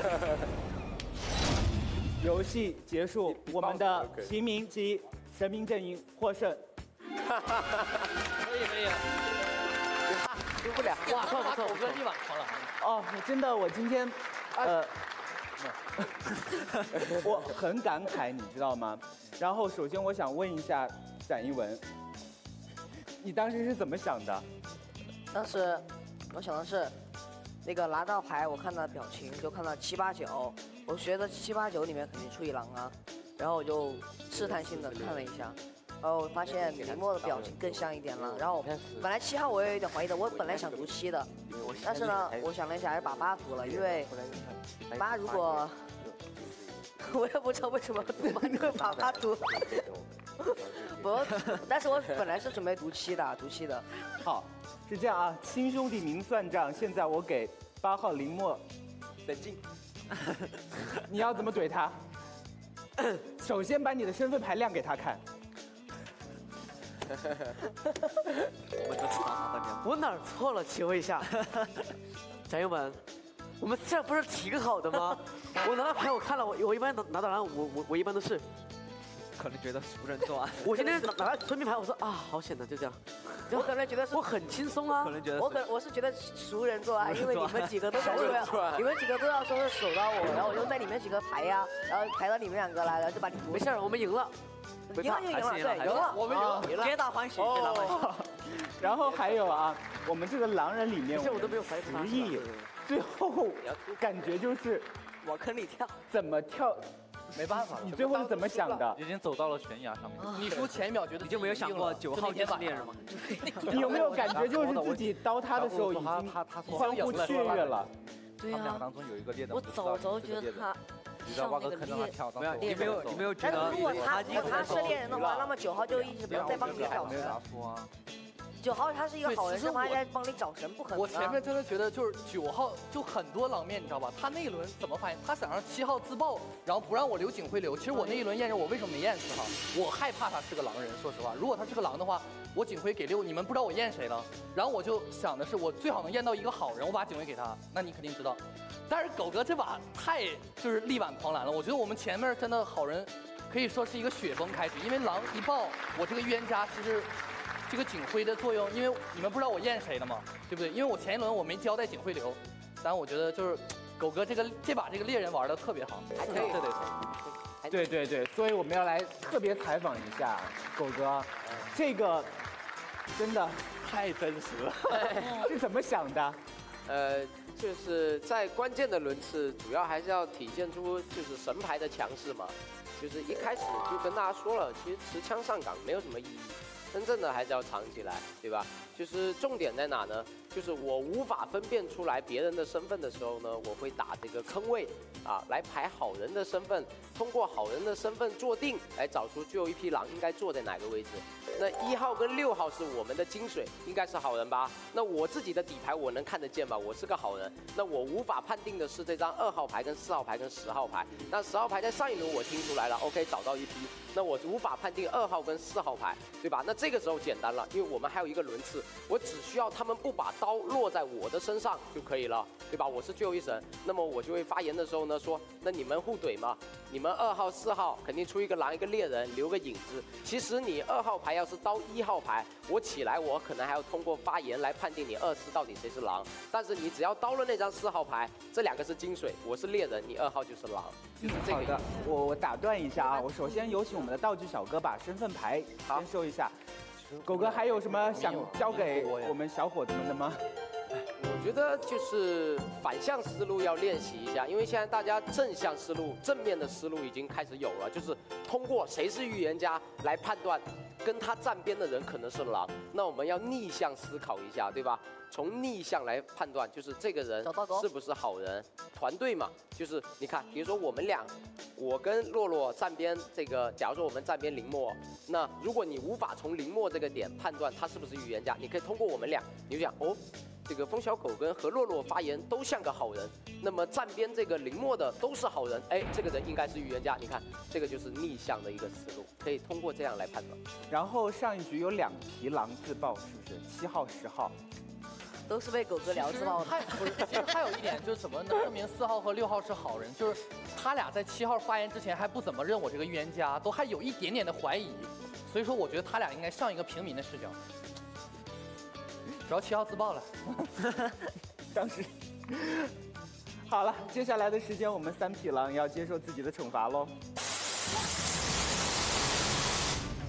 游戏结束，我们的平民及神明阵营获胜。 可以可以，输不了。 哇，错不错不错，一碗狂了。 哦，真的，我今天，呃，我很感慨，你知道吗？然后，首先我想问一下展一文，你当时是怎么想的？ 当时我想的是，那个拿到牌，我看到表情就看到七八九，我觉得七八九里面肯定出一狼啊，然后我就试探性的看了一下， 然后我发现林默的表情更像一点了。然后本来七号我也有点怀疑的，我本来想读七的，但是呢，我想了一下，还是把八读了，因为八如果我也不知道为什么读八就会把八读。不，但是我本来是准备读七的，读七的。 好，是这样啊，亲兄弟明算账。现在我给八号林默冷静，你要怎么怼他？首先把你的身份牌亮给他看。 我哪儿错了？请问一下，战友们，我们这不是挺好的吗？我拿到牌我看了，我我一般拿拿到蓝，我我我一般都是。 可能觉得熟人作案。 我今天拿拿到村民牌，我说啊，好险的，就这样。 我可能觉得是我很轻松啊。 可能觉得我可我是觉得熟人作案，因为你们几个都在说要，你们几个都要说是守到我，然后我就在里面几个排呀，然后排到你们两个来了，就把你没事，我们赢了。 赢了就赢了，对，赢了， 我们赢了， 皆大欢喜，皆大欢喜。 然后还有啊，我们这个狼人里面， 这我都没有怀疑他。 执意，最后感觉就是往坑里跳， 怎么跳？ 没办法， 你最后是怎么想的？ 已经走到了悬崖上面。 你说前一秒觉得你就没有想过九号就是猎人吗？ 你有没有感觉就是自己刀他的时候已经欢呼雀跃了？ 他们两个当中有一个猎人， 我早早觉得他。 你知道挖个坑让他跳， 没有，你没有，你没有觉得？ 但是如果他如果他是猎人的话，那么九号就一直不用再帮你找神。九号他是一个好人，是他在帮你找神，不可能。 我前面真的觉得就是九号就很多狼面，你知道吧？他那一轮怎么发现？他想让七号自爆，然后不让我留警徽流。其实我那一轮验证我为什么没验四号？我害怕他是个狼人，说实话，如果他是个狼的话，我警徽给六，你们不知道我验谁了。然后我就想的是，我最好能验到一个好人，我把警徽给他，那你肯定知道。但是狗哥这把太就是力挽狂澜了，我觉得我们前面真的好人可以说是一个雪崩开始，因为狼一爆，我这个预言家其实这个警徽的作用，因为你们不知道我验谁了嘛，对不对？因为我前一轮我没交代警徽流，但我觉得就是狗哥这个这把这个猎人玩的特别好， 还可以， 对对对，对对对，所以我们要来特别采访一下狗哥，这个真的太真实了， 是怎么想的？ 呃。就是在关键的轮次，主要还是要体现出就是神牌的强势嘛。就是一开始就跟大家说了，其实持枪上岗没有什么意义，真正的还是要藏起来，对吧？就是重点在哪呢？就是我无法分辨出来别人的身份的时候呢，我会打这个坑位啊，来排好人的身份，通过好人的身份坐定，来找出最后一匹狼应该坐在哪个位置。那一号跟六号是我们的金水，应该是好人吧？那我自己的底牌我能看得见吧？我是个好人。那我无法判定的是这张二号牌跟四号牌跟十号牌。那十号牌在上一轮我听出来了 ，OK， 找到一批。那我无法判定二号跟四号牌，对吧？那这个时候简单了，因为我们还有一个轮次，我只需要他们不把刀落在我的身上就可以了，对吧？我是最后一神，那么我就会发言的时候呢说，那你们互怼嘛，你们二号、四号肯定出一个狼一个猎人，留个影子。其实你二号牌要是刀一号牌，我起来我可能还要通过发言来判定你二四到底谁是狼。但是你只要刀了那张四号牌，这两个是金水，我是猎人，你二号就是狼。就是这个。 好的，我我打断一下啊，我首先有请我们的道具小哥把身份牌先收一下。狗哥还有什么想交给我们小伙子们的吗？ 我觉得就是反向思路要练习一下，因为现在大家正向思路、正面的思路已经开始有了，就是通过谁是预言家来判断跟他站边的人可能是狼。那我们要逆向思考一下，对吧？从逆向来判断，就是这个人是不是好人。团队嘛，就是你看，比如说我们俩，我跟洛洛站边，这个假如说我们站边林默，那如果你无法从林默这个点判断他是不是预言家，你可以通过我们俩，你就讲哦。这个风小狗跟何洛洛发言都像个好人，那么站边这个林默的都是好人，哎，这个人应该是预言家。你看，这个就是逆向的一个思路，可以通过这样来判断。 然后上一局有两匹狼自爆，是不是？七号、十号， 都是被狗哥聊自爆的。 还不是，其实还有一点就是什么能证明四号和六号是好人，就是他俩在七号发言之前还不怎么认我这个预言家，都还有一点点的怀疑，所以说我觉得他俩应该上一个平民的视角。主要七号自爆了， 当时好了，接下来的时间我们三匹狼要接受自己的惩罚喽。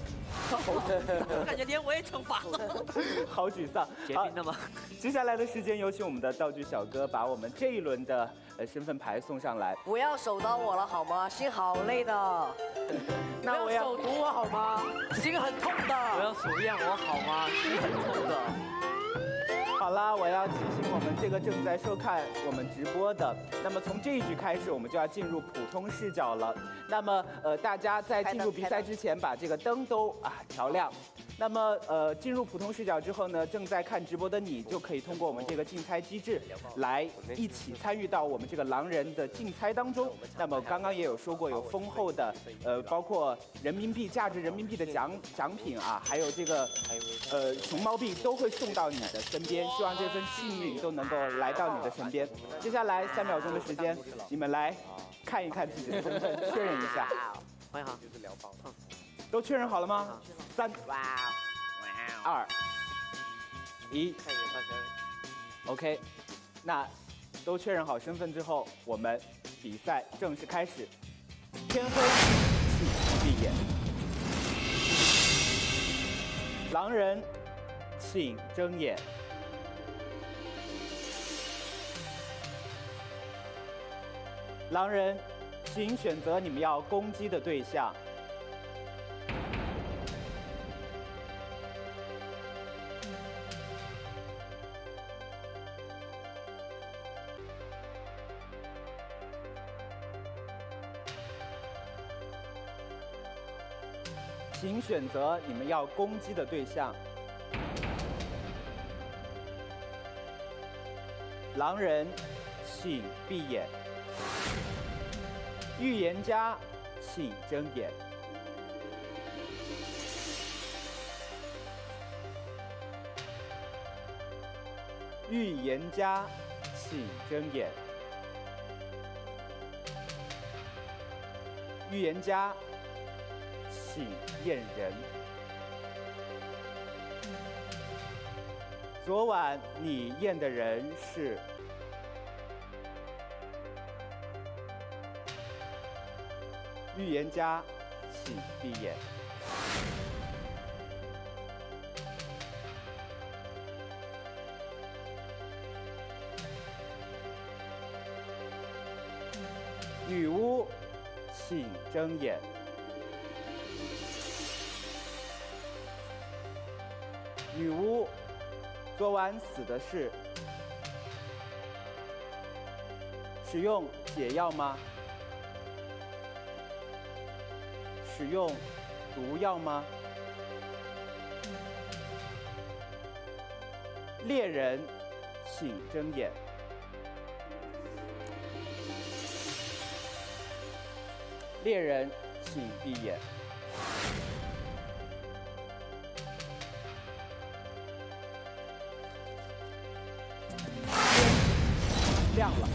我感觉连我也惩罚了。 好沮丧。 结冰的吗？ 接下来的时间，有请我们的道具小哥把我们这一轮的呃身份牌送上来。 不要手刀我了好吗？心好累的。 那我要手毒我好吗？心很痛的。 不要手痒我好吗？心很痛的。 好啦，我要提醒我们这个正在收看我们直播的，那么从这一局开始，我们就要进入普通视角了。那么呃，大家在进入比赛之前，把这个灯都啊调亮。那么呃，进入普通视角之后呢，正在看直播的你就可以通过我们这个竞猜机制来一起参与到我们这个狼人的竞猜当中。那么刚刚也有说过，有丰厚的呃，包括人民币价值人民币的奖奖品啊，还有这个呃熊猫币都会送到你的身边。希望这份幸运都能够来到你的身边。接下来三秒钟的时间，你们来看一看自己的身份，确认一下。 欢迎好， 就是聊包。 都确认好了吗？三、二、一。 看一眼上圈。 OK， 那都确认好身份之后，我们比赛正式开始。天黑，请闭眼。狼人，请睁眼。狼人，请选择你们要攻击的对象。请选择你们要攻击的对象。狼人，请闭眼。预言家，请睁眼。预言家，请睁眼。预言家，请验人。昨晚你验的人是？预言家，请闭眼。女巫，请睁眼。女巫，昨晚死的是使用解药吗？使用毒药吗？猎人，请睁眼。猎人，请闭眼。天亮了。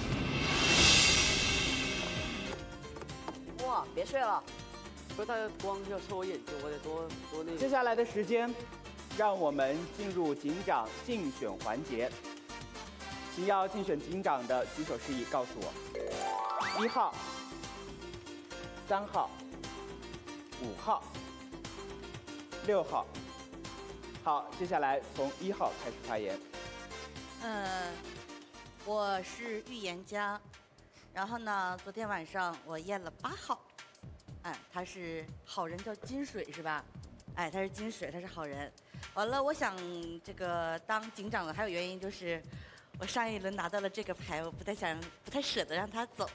哇，别睡了。 不是，他的光要射我眼睛，我得多多那个。 接下来的时间，让我们进入警长竞选环节。请要竞选警长的举手示意，告诉我。一号、三号、五号、六号。好，接下来从一号开始发言。 嗯，我是预言家，然后呢，昨天晚上我验了八号。哎，他是好人，叫金水是吧？哎，他是金水，他是好人。完了，我想这个当警长的还有原因就是，我上一轮拿到了这个牌，我不太想，不太舍得让他走。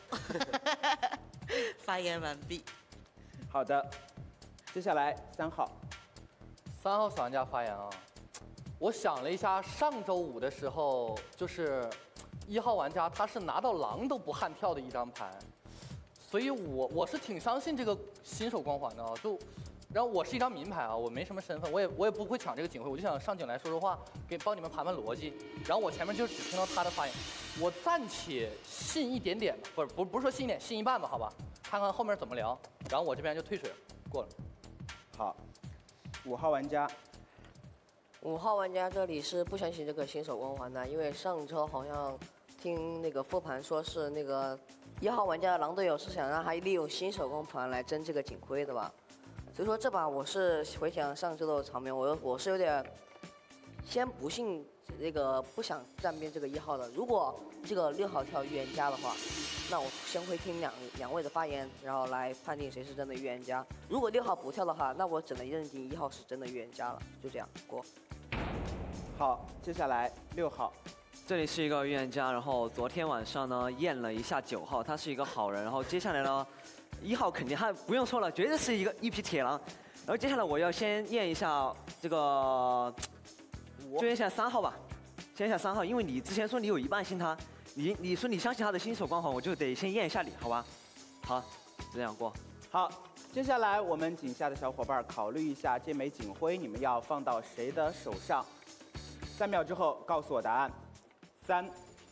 发言完毕。 好的，接下来三号。 三号小玩家发言啊，我想了一下，上周五的时候，就是一号玩家他是拿到狼都不悍跳的一张牌。所以我我是挺相信这个新手光环的啊，就，然后我是一张民牌啊，我没什么身份，我也我也不会抢这个警徽，我就想上警来说说话，给帮你们盘盘逻辑。然后我前面就只听到他的发言，我暂且信一点点，不是不不是说信一点，信一半吧，好吧，看看后面怎么聊。然后我这边就退水了，过了。 好，五号玩家。 五号玩家这里是不相信这个新手光环的，因为上周好像听那个复盘说是那个。一号玩家的狼队友是想让他利用新手光环来争这个警徽的吧？ 所以说这把我是回想上周的场面，我我是有点先不信那个不想站边这个一号的。如果这个六号跳预言家的话，那我先会听两两位的发言，然后来判定谁是真的预言家。如果六号不跳的话，那我只能认定一号是真的预言家了。就这样过。 好，接下来六号。 这里是一个预言家，然后昨天晚上呢验了一下九号，他是一个好人，然后接下来呢，一号肯定他不用说了，绝对是一个一匹铁狼。然后接下来我要先验一下这个，就验一下三号吧，先验一下三号，因为你之前说你有一半信他，你你说你相信他的新手光环，我就得先验一下你，好吧？好，这样过。 好，接下来我们井下的小伙伴考虑一下，这枚警徽你们要放到谁的手上？三秒之后告诉我答案。三、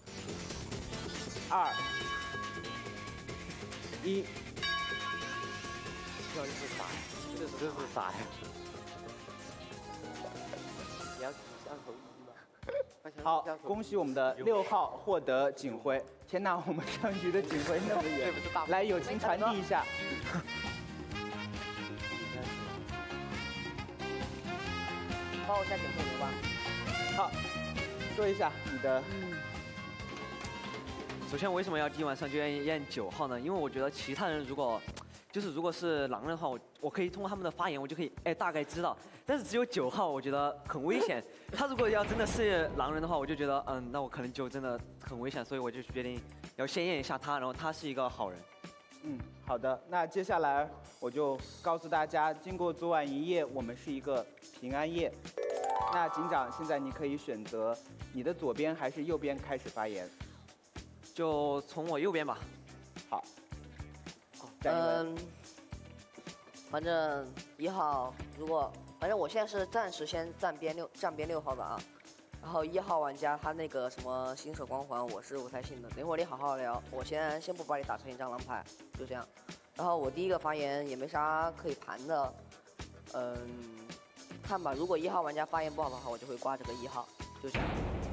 二、一。 这是啥？这是这是啥呀？你要按头一吗？ 好，恭喜我们的六号获得警徽。天哪，我们上局的警徽那么远，来，友情传递一下。 帮我下警徽流吧。 好，说一下你的。 首先，为什么要第一晚上就验验九号呢？因为我觉得其他人如果，就是如果是狼人的话，我我可以通过他们的发言，我就可以哎大概知道。但是只有九号，我觉得很危险。他如果要真的是狼人的话，我就觉得嗯，那我可能就真的很危险，所以我就决定要先验一下他，然后他是一个好人。 嗯，好的。那接下来我就告诉大家，经过昨晚一夜，我们是一个平安夜。那警长，现在你可以选择你的左边还是右边开始发言。 就从我右边吧。 好。 嗯，反正一号如果，反正我现在是暂时先站边六站边六号的啊。然后一号玩家他那个什么新手光环我是不太信的，等会儿你好好聊，我先先不把你打成一张狼牌，就这样。然后我第一个发言也没啥可以盘的，嗯，看吧，如果一号玩家发言不好的话，我就会挂这个一号，就这样。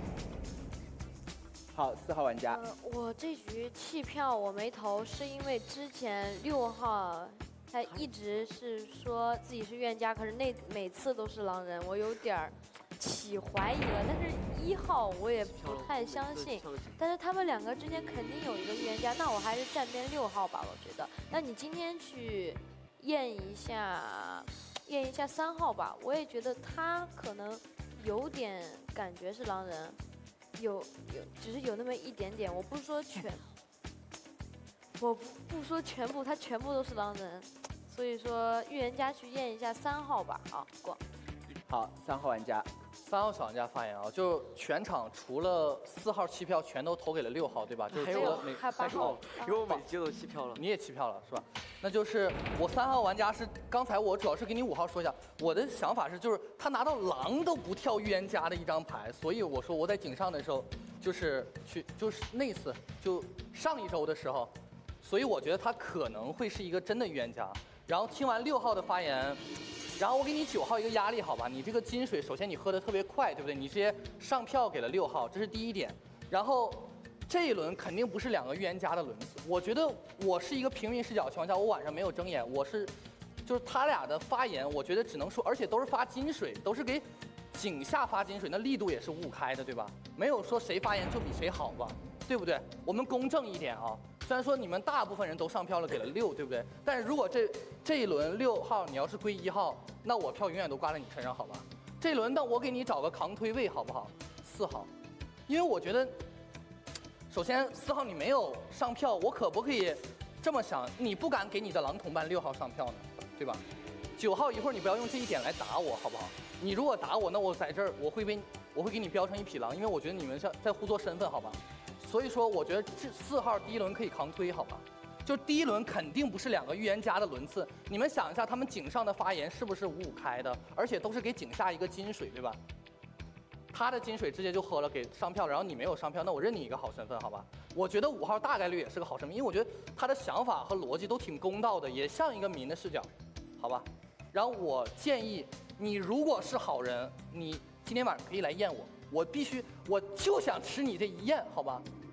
好，四号玩家。 呃、我这局弃票我没投，是因为之前六号他一直是说自己是预言家，可是那每次都是狼人，我有点儿起怀疑了。但是一号我也不太相信，但是他们两个之间肯定有一个预言家，那我还是站边六号吧，我觉得。那你今天去验一下，验一下三号吧，我也觉得他可能有点感觉是狼人。有有，只是有那么一点点。我不说全，我不不说全部，他全部都是狼人，所以说预言家去验一下三号吧。好，过。 好，三号玩家。 三号小玩家发言啊，就全场除了四号弃票，全都投给了六号，对吧？就是除了每还八号， 因为我每局都弃票了。 你也弃票了是吧？那就是我三号玩家是刚才我主要是给你五号说一下，我的想法是就是他拿到狼都不跳预言家的一张牌，所以我说我在井上的时候就是去就是那次就上一周的时候，所以我觉得他可能会是一个真的预言家。然后听完六号的发言。然后我给你九号一个压力，好吧？你这个金水，首先你喝的特别快，对不对？你直接上票给了六号，这是第一点。然后这一轮肯定不是两个预言家的轮次，我觉得我是一个平民视角的情况下，我晚上没有睁眼，我是就是他俩的发言，我觉得只能说，而且都是发金水，都是给井下发金水，那力度也是五五开的，对吧？没有说谁发言就比谁好吧，对不对？我们公正一点啊。虽然说你们大部分人都上票了，给了六，对不对？但是如果这这一轮六号你要是归一号，那我票永远都挂在你身上，好吧？这一轮那我给你找个扛推位，好不好？四号，因为我觉得，首先四号你没有上票，我可不可以这么想？你不敢给你的狼同伴六号上票呢，对吧？九号一会儿你不要用这一点来打我，好不好？你如果打我，那我在这儿我会被我会给你标成一匹狼，因为我觉得你们是在互作身份，好吧？所以说，我觉得这四号第一轮可以扛推，好吧？就第一轮肯定不是两个预言家的轮次。你们想一下，他们井上的发言是不是五五开的？而且都是给井下一个金水，对吧？他的金水直接就喝了，给上票，然后你没有上票，那我认你一个好身份，好吧？我觉得五号大概率也是个好身份，因为我觉得他的想法和逻辑都挺公道的，也像一个民的视角，好吧？然后我建议你，如果是好人，你今天晚上可以来验我，我必须，我就想吃你这一验，好吧？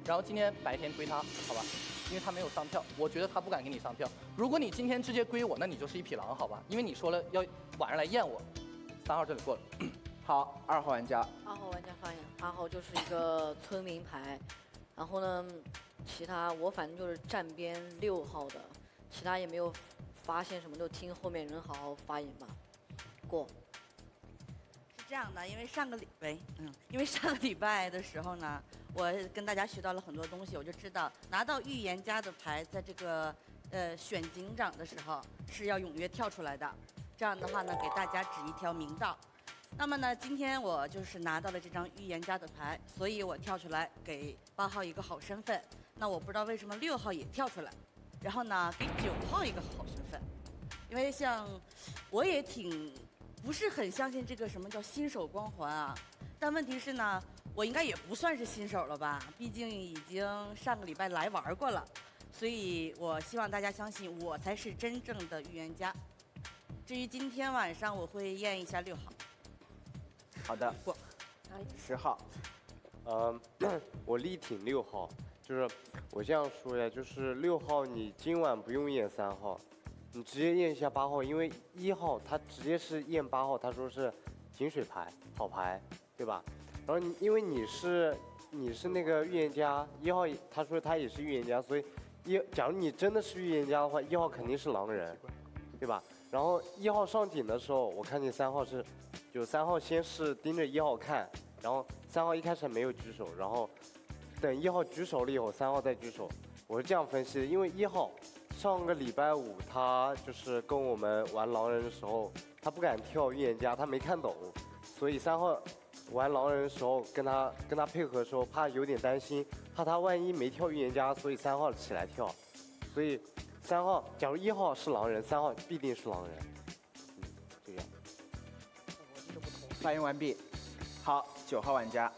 然后今天白天归他，好吧？因为他没有上票，我觉得他不敢给你上票。如果你今天直接归我，那你就是一匹狼，好吧？因为你说了要晚上来验我。三号这里过了。 好，二号玩家。 二号玩家发言，二号就是一个村民牌，然后呢，其他我反正就是站边六号的，其他也没有发现什么，就听后面人好好发言吧。过。 是这样的，因为上个礼喂，嗯，因为上个礼拜的时候呢，我跟大家学到了很多东西，我就知道拿到预言家的牌，在这个呃选警长的时候是要踊跃跳出来的，这样的话呢，给大家指一条明道。那么呢，今天我就是拿到了这张预言家的牌，所以我跳出来给八号一个好身份。那我不知道为什么六号也跳出来，然后呢给九号一个好身份，因为像我也挺不是很相信这个什么叫新手光环啊，但问题是呢，我应该也不算是新手了吧，毕竟已经上个礼拜来玩过了，所以我希望大家相信我才是真正的预言家。至于今天晚上我会验一下六号。 好的， 过。 十号。 呃，我力挺六号，就是我这样说呀，就是六号你今晚不用验三号，你直接验一下八号，因为一号他直接是验八号，他说是井水牌好牌，对吧？然后你因为你是你是那个预言家，一号他说他也是预言家，所以一假如你真的是预言家的话，一号肯定是狼人，对吧？然后一号上井的时候，我看见三号是，就三号先是盯着一号看，然后三号一开始没有举手，然后等一号举手了以后，三号再举手。我是这样分析的，因为一号上个礼拜五他就是跟我们玩狼人的时候，他不敢跳预言家，他没看懂，所以三号玩狼人的时候跟他跟他配合的时候，怕有点担心，怕他万一没跳预言家，所以三号起来跳，所以。三号，假如一号是狼人，三号必定是狼人。嗯，就这样。 发言完毕。好，九号玩家。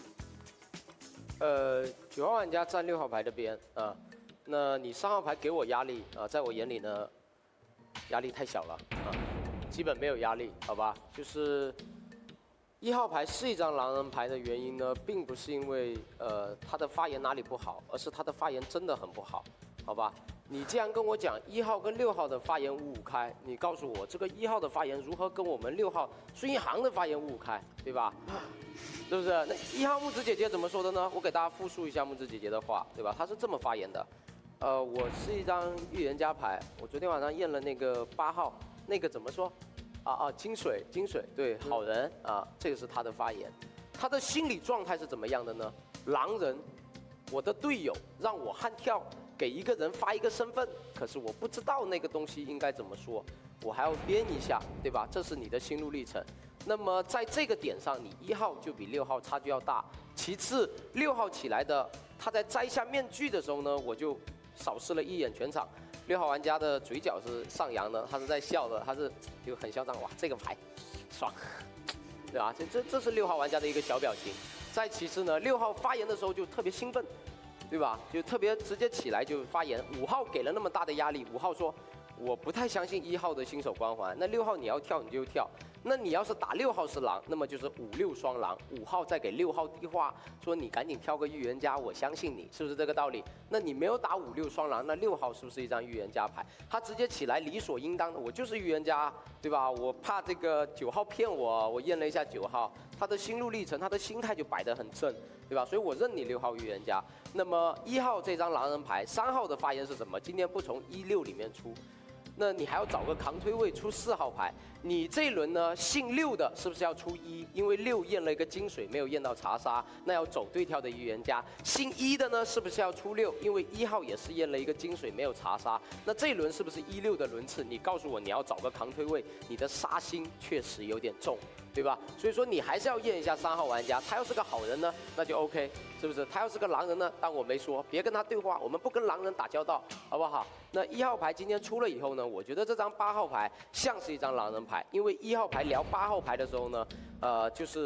呃，九号玩家站六号牌这边啊，那你三号牌给我压力啊，在我眼里呢，压力太小了啊，基本没有压力，好吧？就是一号牌是一张狼人牌的原因呢，并不是因为呃他的发言哪里不好，而是他的发言真的很不好，好吧？你既然跟我讲一号跟六号的发言五五开，你告诉我这个一号的发言如何跟我们六号孙一航的发言五五开，对吧？是不是？那一号木子姐姐怎么说的呢？我给大家复述一下木子姐姐的话，对吧？她是这么发言的：呃，我是一张预言家牌，我昨天晚上验了那个八号，那个怎么说？啊啊，金水，金水，对，好人啊，这个是她的发言。她的心理状态是怎么样的呢？狼人，我的队友让我悍跳。给一个人发一个身份，可是我不知道那个东西应该怎么说，我还要编一下，对吧？这是你的心路历程。那么在这个点上，你一号就比六号差距要大。其次，六号起来的，他在摘下面具的时候呢，我就扫视了一眼全场。六号玩家的嘴角是上扬的，他是在笑的，他是就很嚣张，哇，这个牌爽，对吧？这这这是六号玩家的一个小表情。再其次呢，六号发言的时候就特别兴奋。对吧？就特别直接起来就发言。五号给了那么大的压力，五号说：“我不太相信一号的新手光环。”那六号你要跳你就跳。那你要是打六号是狼，那么就是五六双狼。五号再给六号递话，说你赶紧挑个预言家，我相信你，是不是这个道理？那你没有打五六双狼，那六号是不是一张预言家牌？他直接起来理所应当的，我就是预言家，对吧？我怕这个九号骗我，我验了一下九号，他的心路历程，他的心态就摆得很正。对吧？所以我认你六号预言家。那么一号这张狼人牌，三号的发言是什么？今天不从一六里面出，那你还要找个扛推位出四号牌。你这一轮呢，姓六的是不是要出一？因为六验了一个金水，没有验到查杀，那要走对跳的预言家。姓一的呢，是不是要出六？因为一号也是验了一个金水，没有查杀。那这一轮是不是一六的轮次？你告诉我，你要找个扛推位，你的杀心确实有点重。对吧？所以说你还是要验一下三号玩家，他要是个好人呢，那就 OK， 是不是？他要是个狼人呢，当我没说，别跟他对话，我们不跟狼人打交道，好不好？那一号牌今天出了以后呢，我觉得这张八号牌像是一张狼人牌，因为一号牌聊八号牌的时候呢，呃，就是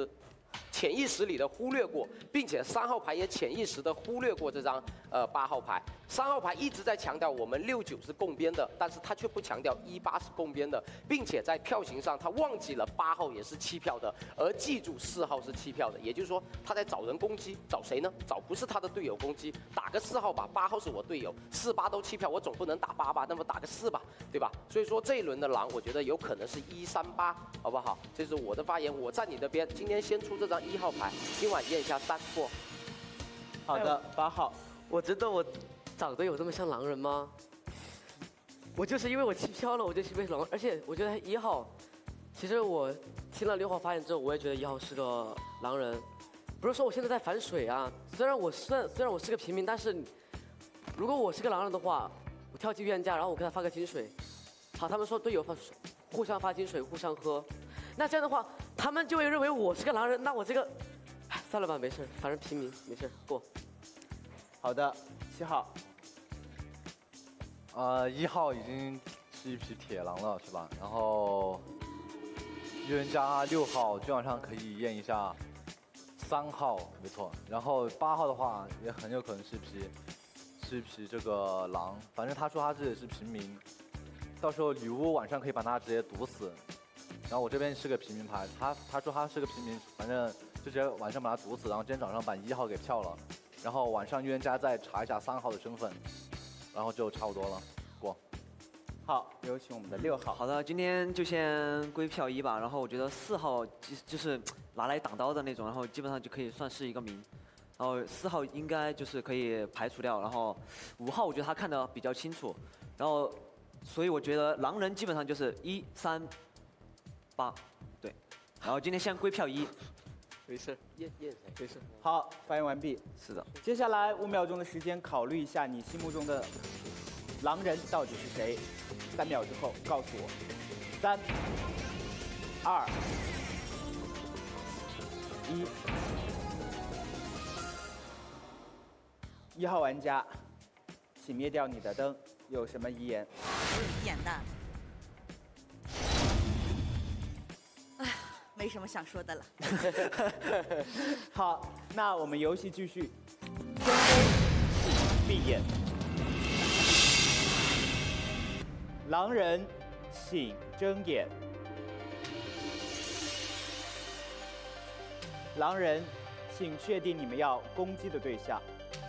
潜意识里的忽略过，并且三号牌也潜意识的忽略过这张呃八号牌。三号牌一直在强调我们六九是共边的，但是他却不强调一八是共边的，并且在票型上他忘记了八号也是弃票的，而记住四号是弃票的，也就是说他在找人攻击，找谁呢？找不是他的队友攻击，打个四号吧，八号是我队友，四八都弃票，我总不能打八吧，那么打个四吧，对吧？所以说这一轮的狼，我觉得有可能是一三八，好不好？这是我的发言，我站你的边。今天先出这张一号牌，今晚验一下三过。 好的，八号， 我觉得我长得有这么像狼人吗？我就是因为我弃票了，我就去被狼，而且我觉得一号，其实我听了六号发言之后，我也觉得一号是个狼人。不是说我现在在反水啊，虽然我虽然虽然我是个平民，但是如果我是个狼人的话，我跳进预言家，然后我给他发个金水，好，他们说队友发互相发金水，互相喝，那这样的话，他们就会认为我是个狼人，那我这个，唉，算了吧，没事，反正平民，没事过。 好的，七号。 呃，一号已经是一匹铁狼了，是吧？然后预言家六号基本上可以验一下三号，没错。然后八号的话也很有可能是一匹是一匹这个狼，反正他说他自己是平民，到时候女巫晚上可以把他直接毒死。然后我这边是个平民牌，他他说他是个平民，反正就直接晚上把他毒死，然后今天早上把一号给票了，然后晚上预言家再查一下三号的身份。然后就差不多了，过。 好，有请我们的六号。 好的，今天就先归票一吧。然后我觉得四号就是拿来挡刀的那种，然后基本上就可以算是一个名。然后四号应该就是可以排除掉。然后五号我觉得他看得比较清楚。然后所以我觉得狼人基本上就是一三八，对。然后今天先归票一。 没事，验验谁？ 没事。好，发言完毕。 是的。 接下来五秒钟的时间，考虑一下你心目中的狼人到底是谁？三秒之后告诉我。三、二、一。一号玩家，请灭掉你的灯。有什么遗言？ 有遗言的。没什么想说的了。 好，那我们游戏继续。天黑，请闭眼。狼人，请睁眼。狼人，请确定你们要攻击的对象。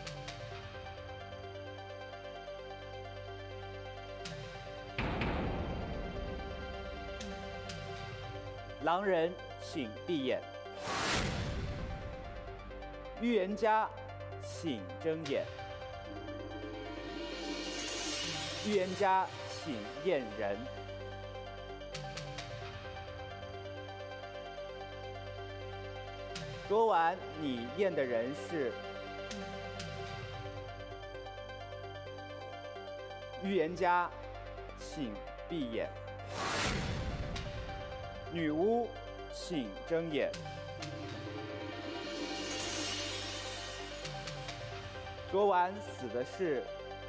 狼人，请闭眼。预言家，请睁眼。预言家，请验人。昨晚你验的人是预言家，请闭眼。女巫，请睁眼。昨晚死的是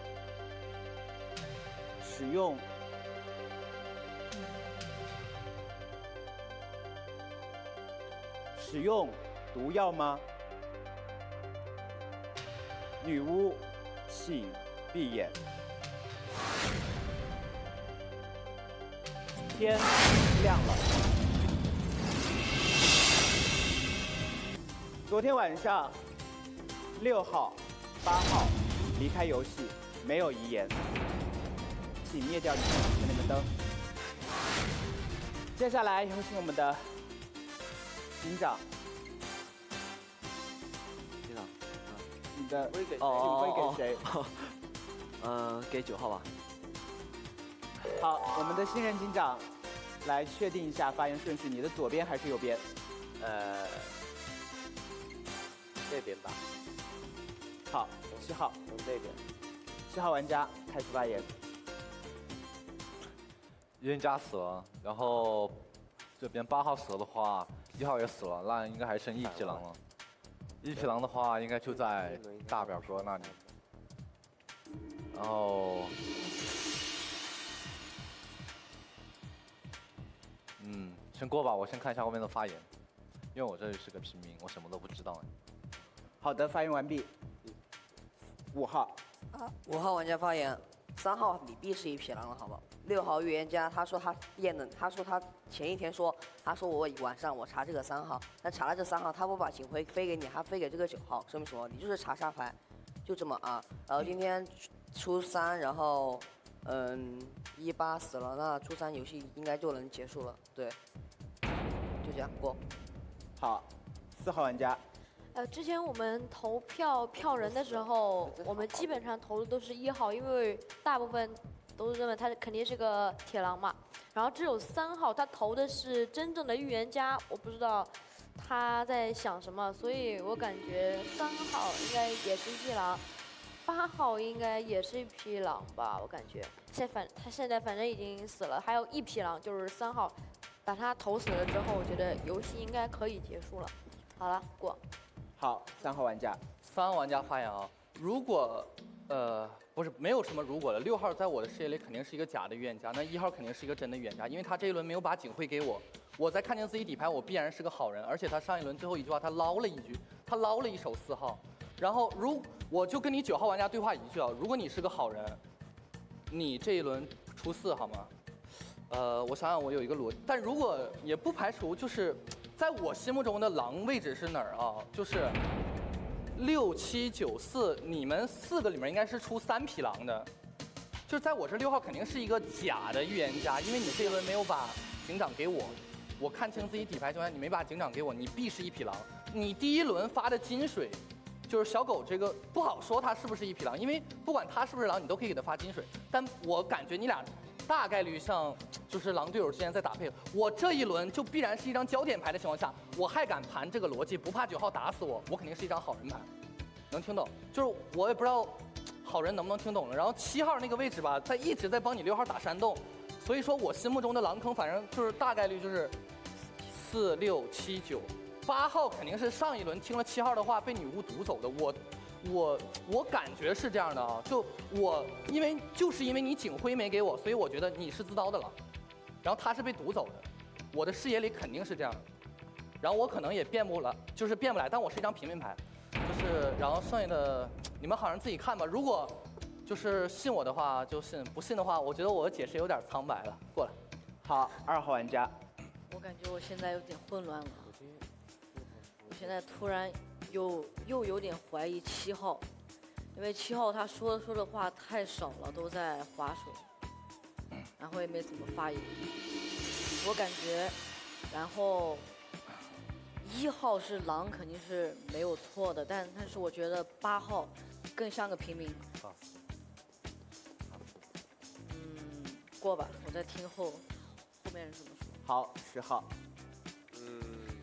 使用使用毒药吗？女巫，请闭眼。天亮了。昨天晚上，六号、八号离开游戏，没有遗言，请灭掉你们的那个灯。接下来有请我们的警长， 警长， 你的归给请归给谁？ 嗯，给九号吧。 好，我们的新人警长，来确定一下发言顺序，你的左边还是右边？ 呃，这边吧。 好，七号， 从这边。 七号玩家开始发言。 预言家死了，然后这边八号死了的话，一号也死了，那应该还剩一匹狼了。一匹狼的话，应该就在大表哥那里。然后，嗯，先过吧，我先看一下后面的发言。 因为我这里是个平民，我什么都不知道。 好的，发言完毕。五号。 啊，五号玩家发言。三号你必是一匹狼了，好不好？六号预言家他说他验的，他说他前一天说，他说我晚上我查这个三号，但查了这三号，他不把警徽飞给你，他飞给这个九号，说明什么？你就是查杀牌，就这么啊。然后今天初三，然后嗯一八死了，那初三游戏应该就能结束了，对，就这样过。 好，四号玩家。 呃，之前我们投票票人的时候，我们基本上投的都是一号，因为大部分都是认为他肯定是个铁狼嘛。然后只有三号，他投的是真正的预言家，我不知道他在想什么，所以我感觉三号应该也是一匹狼，八号应该也是一匹狼吧，我感觉。现在反他现在反正已经死了，还有一匹狼就是三号，把他投死了之后，我觉得游戏应该可以结束了。好了，过。 好，三号玩家， 三号玩家发言啊，如果，呃，不是没有什么如果了，六号在我的视野里肯定是一个假的预言家，那一号肯定是一个真的预言家，因为他这一轮没有把警徽给我，我在看见自己底牌，我必然是个好人，而且他上一轮最后一句话他捞了一句，他捞了一手四号，然后如我就跟你九号玩家对话一句啊，如果你是个好人，你这一轮出四好吗？呃，我想想，我有一个逻辑，但如果也不排除就是。在我心目中的狼位置是哪儿啊？就是六七九四，你们四个里面应该是出三匹狼的。就是在我这六号肯定是一个假的预言家，因为你这一轮没有把警长给我，我看清自己底牌情况下，你没把警长给我，你必是一匹狼。你第一轮发的金水，就是小狗这个不好说他是不是一匹狼，因为不管他是不是狼，你都可以给他发金水。但我感觉你俩大概率像。就是狼队友之间在打配合，我这一轮就必然是一张焦点牌的情况下，我还敢盘这个逻辑，不怕九号打死我，我肯定是一张好人牌，能听懂？就是我也不知道好人能不能听懂了。然后七号那个位置吧，他一直在帮你六号打山洞，所以说我心目中的狼坑，反正就是大概率就是四六七九，八号肯定是上一轮听了七号的话被女巫毒走的，我。我我感觉是这样的啊，就我因为就是因为你警徽没给我，所以我觉得你是自刀的了，然后他是被毒走的，我的视野里肯定是这样，然后我可能也变不了，就是变不来，但我是一张平民牌，就是然后剩下的你们好像自己看吧，如果就是信我的话就信，不信的话，我觉得我的解释有点苍白了。过来， 好，二号玩家， 我感觉我现在有点混乱了，我现在突然。又又有点怀疑七号，因为七号他说说的话太少了，都在划水，然后也没怎么发言。我感觉，然后一号是狼肯定是没有错的，但但是我觉得八号更像个平民。嗯，过吧，我在听后后面人怎么说。 好，十号。 嗯，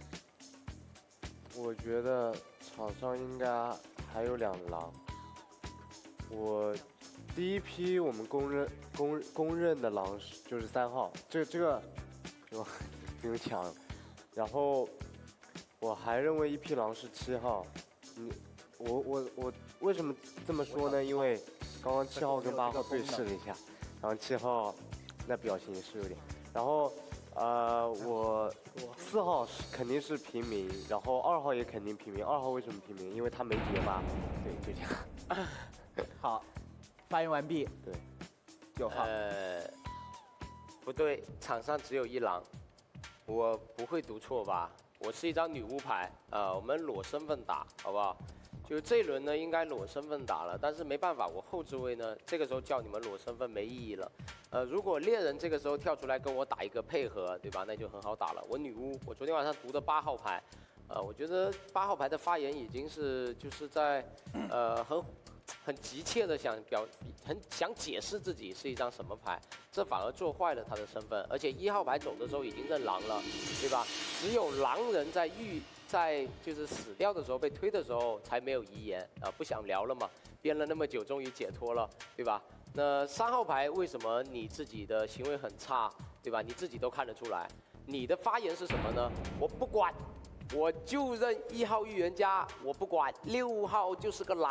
我觉得。场上应该还有两狼，我第一批我们公认公公认的狼是就是三号，这这个就不用讲了。然后我还认为一匹狼是七号，你我我我为什么这么说呢？因为刚刚七号跟八号对视了一下，然后七号那表情是有点，然后。呃，我四号是肯定是平民，然后二号也肯定平民。二号为什么平民？因为他没结巴。对，就这样。 好，发言完毕。 对， 九号。 呃，不对，场上只有一狼，我不会读错吧？我是一张女巫牌，呃，我们裸身份打，好不好？就这一轮呢，应该裸身份打了，但是没办法，我后置位呢，这个时候叫你们裸身份没意义了。呃，如果猎人这个时候跳出来跟我打一个配合，对吧？那就很好打了。我女巫，我昨天晚上读的八号牌，呃，我觉得八号牌的发言已经是就是在，呃，很很急切的想表，很想解释自己是一张什么牌，这反而做坏了他的身份。而且一号牌走的时候已经认狼了，对吧？只有狼人在遇。在就是死掉的时候被推的时候才没有遗言啊，不想聊了嘛，编了那么久终于解脱了，对吧？那三号牌为什么你自己的行为很差，对吧？你自己都看得出来，你的发言是什么呢？我不管，我就认一号预言家，我不管六号就是个狼，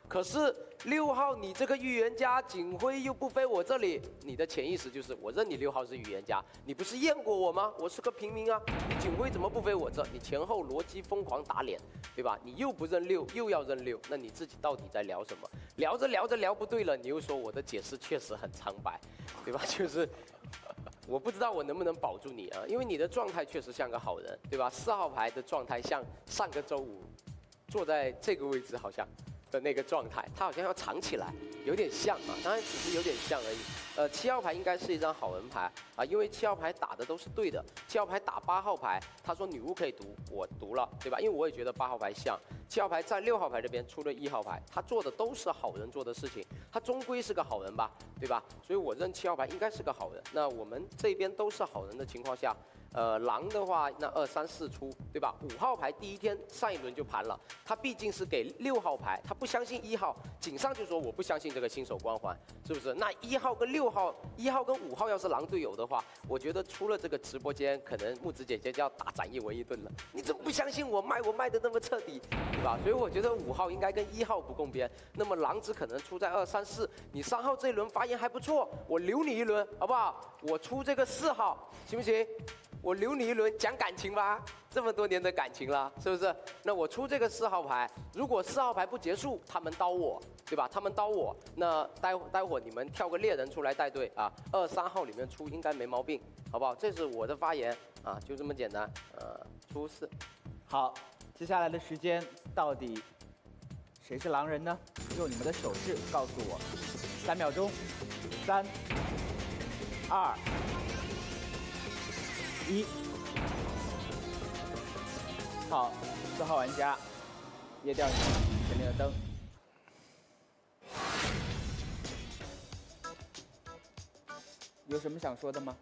可是六号你这个预言家警徽又不飞我这里，你的潜意识就是我认你六号是预言家，你不是验过我吗？我是个平民啊，你警徽怎么不飞我这？你前后逻辑疯狂打脸，对吧？你又不认六，又要认六，那你自己到底在聊什么？聊着聊着聊不对了，你又说我的解释确实很苍白，对吧？就是。我不知道我能不能保住你啊，因为你的状态确实像个好人，对吧？四号牌的状态像上个周五坐在这个位置好像的那个状态，他好像要藏起来，有点像啊，当然只是有点像而已。呃，七号牌应该是一张好人牌啊，因为七号牌打的都是对的。七号牌打八号牌，他说女巫可以读，我读了，对吧？因为我也觉得八号牌像。七号牌在六号牌这边出了一号牌，他做的都是好人做的事情，他终归是个好人吧，对吧？所以我认七号牌应该是个好人。那我们这边都是好人的情况下，呃，狼的话那二三四出，对吧？五号牌第一天上一轮就盘了，他毕竟是给六号牌，他不相信一号，井上就说我不相信这个新手光环，是不是？那一号跟六号，一号跟五号要是狼队友的话，我觉得出了这个直播间，可能木子姐姐就要大展一文一顿了。你怎么不相信我卖我卖的那么彻底，对吧？所以我觉得五号应该跟一号不共边。那么狼子可能出在二三四，你三号这一轮发言还不错，我留你一轮好不好？我出这个四号行不行？我留你一轮讲感情吧，这么多年的感情了，是不是？那我出这个四号牌，如果四号牌不结束，他们刀我，对吧？他们刀我，那待待会儿你们跳个猎人出来带队啊，二三号里面出应该没毛病，好不好？这是我的发言啊，就这么简单。呃，出四。 好，接下来的时间到底谁是狼人呢？用你们的手势告诉我，三秒钟，三、二。一，好，四号玩家，灭掉你前面的灯。有什么想说的吗？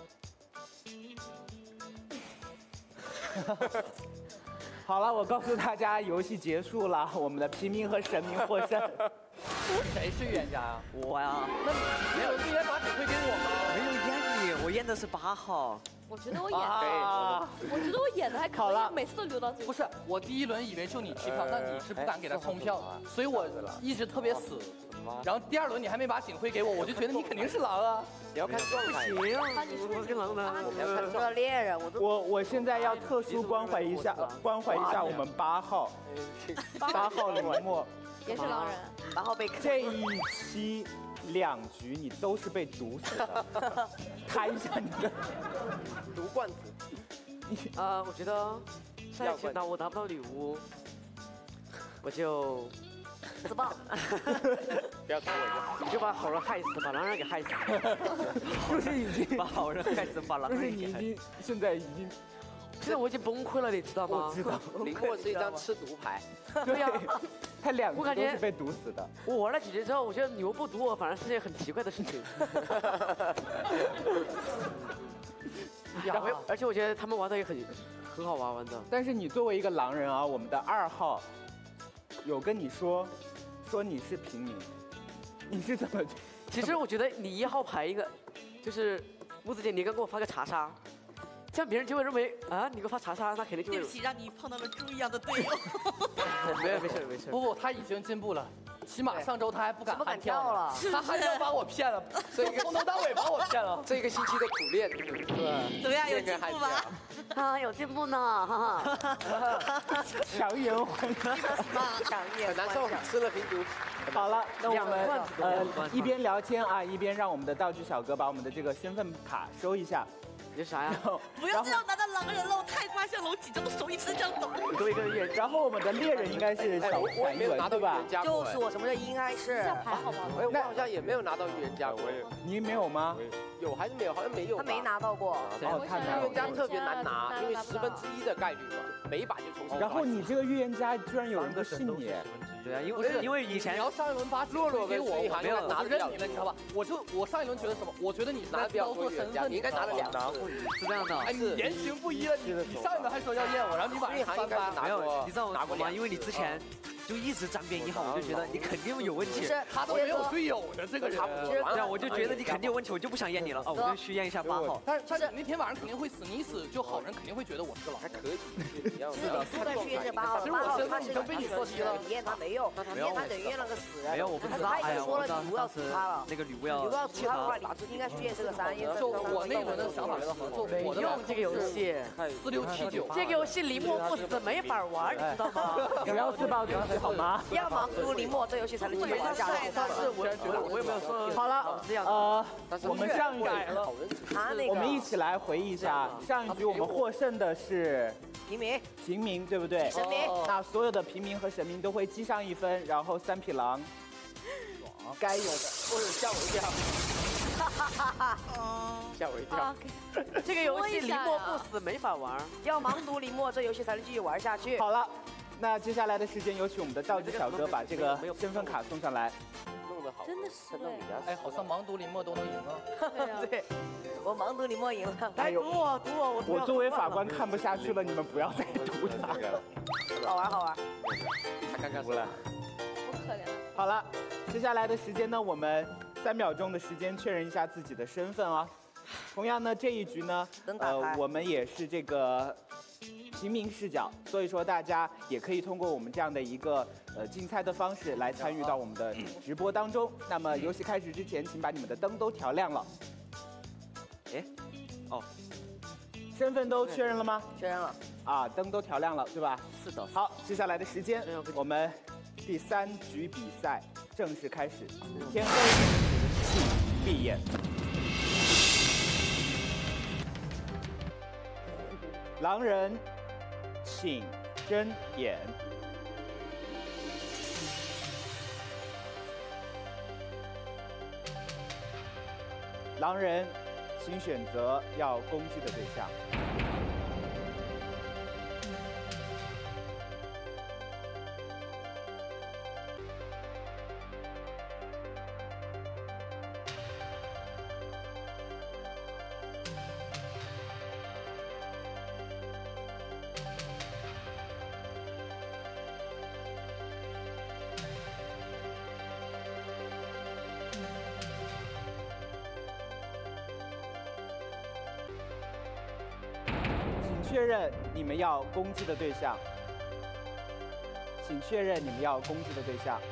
好了，我告诉大家，游戏结束了，我们的平民和神明获胜。 谁是预言家呀？ 我呀。 那你没有应该把警徽给我吗？ 没有验你，我验的是八号。 我觉得我演的，啊、我觉得我演的还可以，每次都留到最后。 不是，我第一轮以为就你弃票，那你是不敢给他冲票，所以我一直特别死。然后第二轮你还没把警徽给我，我就觉得你肯定是狼啊。 你要看状态。 行，我跟狼呢？ 我们要看这个猎人，我都我我现在要特殊关怀一下，关怀一下我们八号，八号林默也是狼人， 八号被这一期。两局你都是被毒死的，看一下你的毒罐子。 呃，我觉得上一期拿我拿不到礼物，我就自爆。 不要看我， 你就把好人害死，把狼人给害死。 就是已经把好人害死，把狼人给害死。 就是你已经现在已经。 现在我已经崩溃了，你知道吗？ 我知道， 林默是一张吃毒牌。 对呀， 他两个都是被毒死的。 我玩了几局之后，我觉得牛不毒我，反而是件很奇怪的事情。而且我觉得他们玩的也很很好玩玩的。 但是你作为一个狼人啊，我们的二号有跟你说说你是平民，你是怎么？ 其实我觉得你一号牌一个，就是木子姐，你应该给我发个查杀。这样别人就会认为啊，你给我发查杀，那肯定就会。 对不起，让你碰到了猪一样的队友。 没有，没事，没事。 不不，他已经进步了，起码上周他还不敢悍跳了， 他还要把我骗了，这个从头到尾把我骗了。 这个星期的苦练，对， 怎么样，有进步吗？ 啊，有进步呢，哈哈。 强颜欢笑， 强颜很难受，吃了平毒。 好了，那我们呃一边聊天啊，一边让我们的道具小哥把我们的这个身份卡收一下。 你啥呀？ 不要这样拿到狼人了，我太怕像龙脊，这个手一直这样抖。 多一个月，然后我们的猎人应该是小我也没有拿到预言家， 就是我什么叫应该是？ 还好吧？ 哎，我好像也没有拿到预言家，我也你没有吗？ 有还是没有？好像没有。 他没拿到过。 哦，他拿预言家特别难拿，因为十分之一的概率嘛，每一把就重新。 然后你这个预言家居然有人不信你。 对啊，因为因为以前你要上一轮把洛洛给我， 我没有拿认你了，你知道吧？我就我上一轮觉得什么？我觉得你拿的比较多身份， 你应该拿了两次， 是这样的。 哎，你言行不一了，你你上一轮还说要验我，然后你把人翻翻， 没有，你知道为什么吗？因为你之前就一直站边一号，我就觉得你肯定有问题。 他都没有队友的这个人， 对啊，我就觉得你肯定有问题，我就不想验你了啊，我就去验一下八号。 但是但是你那天晚上肯定会死，你死就好人肯定会觉得我是个狼，还可以。 是的，不再去验这八号了，八号他是被你说题了，你验他没用，你验他等于验了个死人。 没有，我不知道。哎呀，我知道当时那个吕布要吕布要屠他的话，你应该去验这个三，验就我那轮的想法是，就我的用这个游戏， 四六七九， 这个游戏林默不死没法玩，你知道吗？ 不要自暴自弃好吗？ 要盲读林默，这游戏才能继续玩下去。 但是我我也没有说好了，呃，我们上一改了， 我们一起来回忆一下上一局我们获胜的是平民， 平民对不对？ 神明， 那所有的平民和神明都会积上一分，然后三匹狼，该有的， 或者吓我一跳。 吓我一跳！这个游戏林默不死没法玩， 要盲读林默，这游戏才能继续玩下去。 好了，那接下来的时间有请我们的召集小哥把这个身份卡送上来。 弄得好， 真的是哎，好像盲读林默都能赢啊。 对，我盲读林默赢了。 哎呦， 读我读我我。 我作为法官看不下去了，你们不要再读他。 好玩好玩。 他看看读了。 好可怜。 好了，接下来的时间呢，我们三秒钟的时间确认一下自己的身份啊。同样呢，这一局呢，呃，我们也是这个平民视角，所以说大家也可以通过我们这样的一个呃竞猜的方式来参与到我们的直播当中。那么游戏开始之前，请把你们的灯都调亮了。 哎，哦， 身份都确认了吗？ 确认了。 啊，灯都调亮了，对吧？ 是的。 好，接下来的时间，我们第三局比赛正式开始。天黑，请闭眼。狼人，请睁眼。狼人，请选择要攻击的对象。确认你们要攻击的对象，请确认你们要攻击的对象。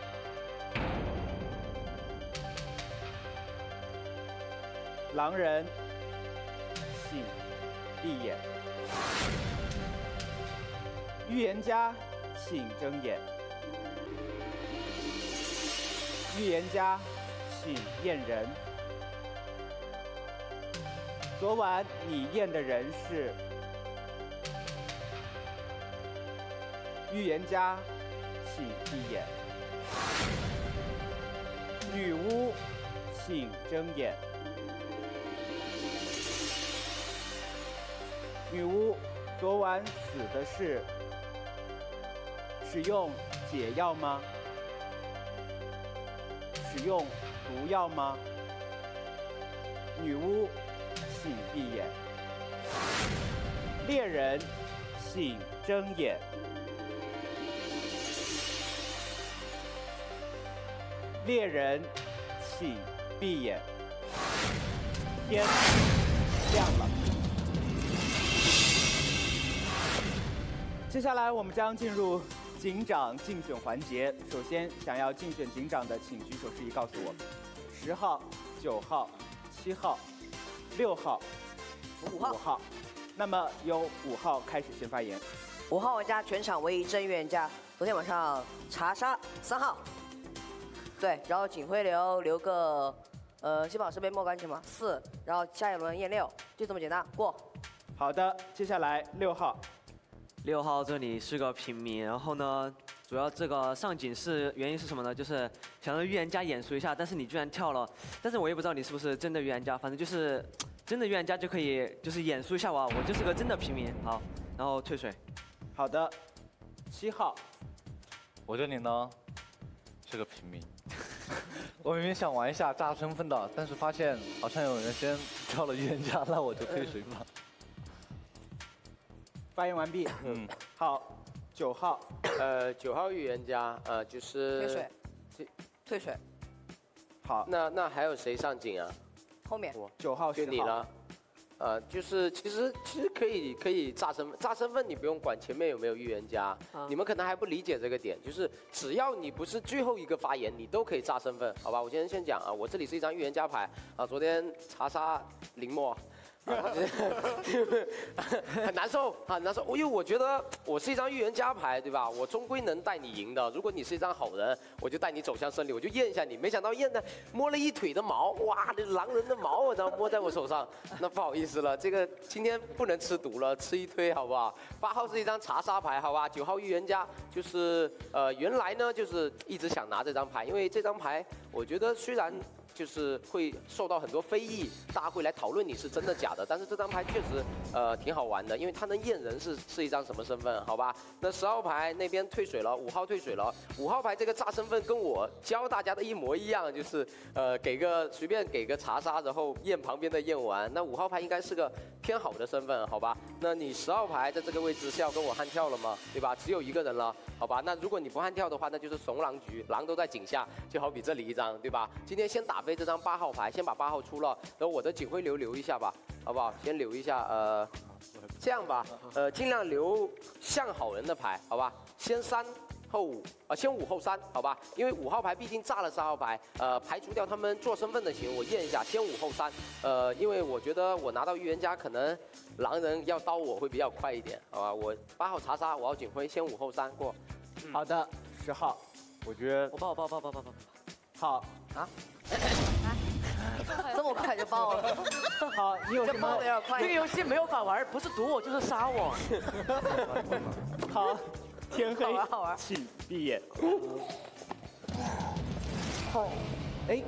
狼人，请闭眼。预言家，请睁眼。预言家，请验人。昨晚你验的人是预言家，请闭眼。女巫，请睁眼。女巫，昨晚死的是使用解药吗？使用毒药吗？女巫，请闭眼。猎人，请睁眼。猎人，请闭眼。天亮了。接下来我们将进入警长竞选环节。首先，想要竞选警长的，请举手示意告诉我。十号、九号、七号、六号、 五号。 五号。那么由五号开始先发言。 五号玩家全场唯一真预言家，昨天晚上查杀三号。对，然后警徽流留个，呃，基本上是被抹干净嘛，四，然后下一轮验六，就这么简单，过。 好的，接下来六号。 六号这里是个平民，然后呢，主要这个上警是原因是什么呢？就是想让预言家演熟一下，但是你居然跳了，但是我也不知道你是不是真的预言家，反正就是真的预言家就可以就是演熟一下我，我就是个真的平民，好，然后退水。 好的，七号。 我这里呢是个平民。我明明想玩一下炸身份的，但是发现好像有人先跳了预言家，那我就退水吧。 发言完毕。嗯，好，九号。 呃，九号预言家，呃，就是退水，退水。 好， 那那还有谁上警啊？ 后面九号就你了。呃，就是其实其实可以可以炸身份，炸身份你不用管前面有没有预言家， 啊你们可能还不理解这个点，就是只要你不是最后一个发言，你都可以炸身份，好吧？我先先讲啊，我这里是一张预言家牌啊，昨天查杀林默。很难受，很难受。因为我觉得我是一张预言家牌，对吧？我终归能带你赢的。如果你是一张好人，我就带你走向胜利，我就验一下你。没想到验的摸了一腿的毛，哇，这狼人的毛，然后摸在我手上，那不好意思了，这个今天不能吃毒了，吃一推好不好？八号是一张查杀牌，好吧？九号预言家就是呃，原来呢就是一直想拿这张牌，因为这张牌我觉得虽然。就是会受到很多非议，大家会来讨论你是真的假的。但是这张牌确实呃挺好玩的，因为它能验人是是一张什么身份，好吧？那十号牌那边退水了，五号退水了。五号牌这个炸身份跟我教大家的一模一样，就是呃给个随便给个查杀，然后验旁边的验完。那五号牌应该是个偏好的身份，好吧？那你十号牌在这个位置是要跟我悍跳了吗？对吧？只有一个人了，好吧？那如果你不悍跳的话，那就是怂狼局，狼都在井下，就好比这里一张，对吧？今天先打飞这张八号牌，先把八号出了，然后我的警徽留留一下吧，好不好？先留一下，呃，这样吧，呃，尽量留像好人的牌，好吧？先三后五，啊、呃，先五后三，好吧？因为五号牌毕竟炸了三号牌，呃，排除掉他们做身份的行为，我验一下，先五后三，呃，因为我觉得我拿到预言家可能狼人要刀我会比较快一点，好吧？我八号查杀，五号警徽，先五后三过。 嗯、好的，十号， 我觉得我报我报报报报报。 好啊。这么快就爆了？ 好，你有什么？ 有点快。 这个游戏没有法玩，不是毒我就是杀我。 好，天黑， 好玩好玩， 请闭眼。好，哎，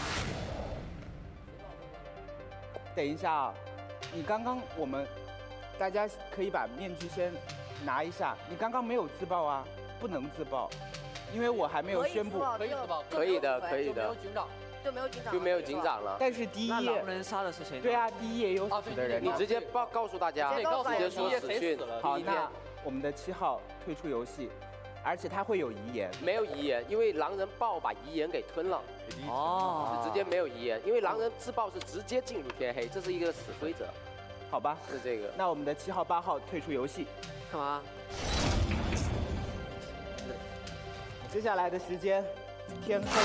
等一下啊，你刚刚我们大家可以把面具先拿一下，你刚刚没有自爆啊，不能自爆，因为我还没有宣布。 可以自爆， 可以的，可以的。 没有警长。 就没有警长， 就没有警长了。 但是第一页狼人杀的是谁？ 对啊，第一页有死的人， 你直接报告诉大家， 直接告诉直接说死讯。 好，那我们的七号退出游戏，而且他会有遗言。 没有遗言，因为狼人爆把遗言给吞了。 哦， 直接没有遗言，因为狼人自爆是直接进入天黑，这是一个死规则。 好吧， 是这个。 那我们的七号、八号退出游戏， 干嘛？ 接下来的时间，天黑。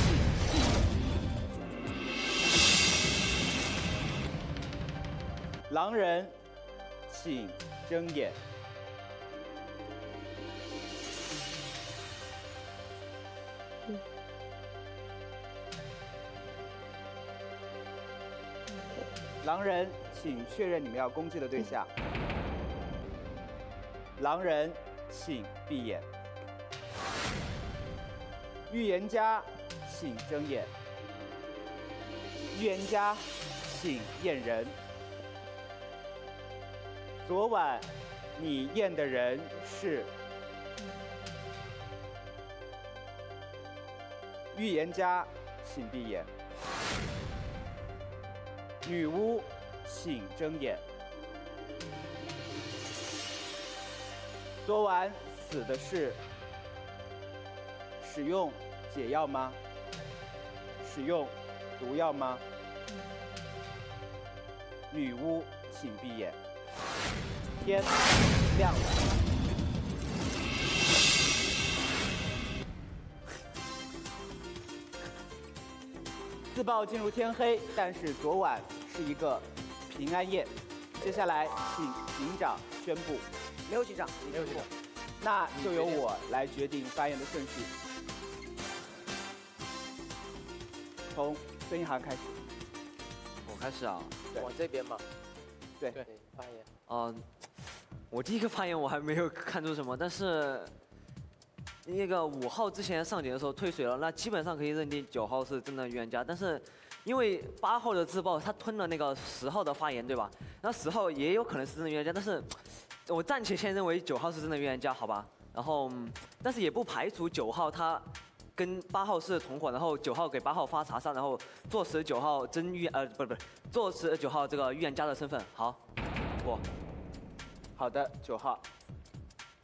狼人，请睁眼。狼人，请确认你们要攻击的对象。狼人，请闭眼。预言家，请睁眼。预言家，请验人。昨晚你验的人是预言家，请闭眼。女巫，请睁眼。昨晚死的是使用解药吗？使用毒药吗？女巫，请闭眼。天亮了。自爆进入天黑，但是昨晚是一个平安夜。接下来，请警长宣布。 没有警长， 没有警长，那就由我来决定发言的顺序。从孙一航开始。 我开始啊。 往这边嘛。 对对，发言。 嗯，我第一个发言我还没有看出什么，但是那个五号之前上警的时候退水了，那基本上可以认定九号是真的预言家。但是因为八号的自爆，他吞了那个十号的发言，对吧？然后十号也有可能是真的预言家，但是我暂且先认为九号是真的预言家，好吧？然后，但是也不排除九号他跟八号是同伙，然后九号给八号发查杀，然后坐实九号真预呃不是不是坐实九号这个预言家的身份。好，过。 好的，九号。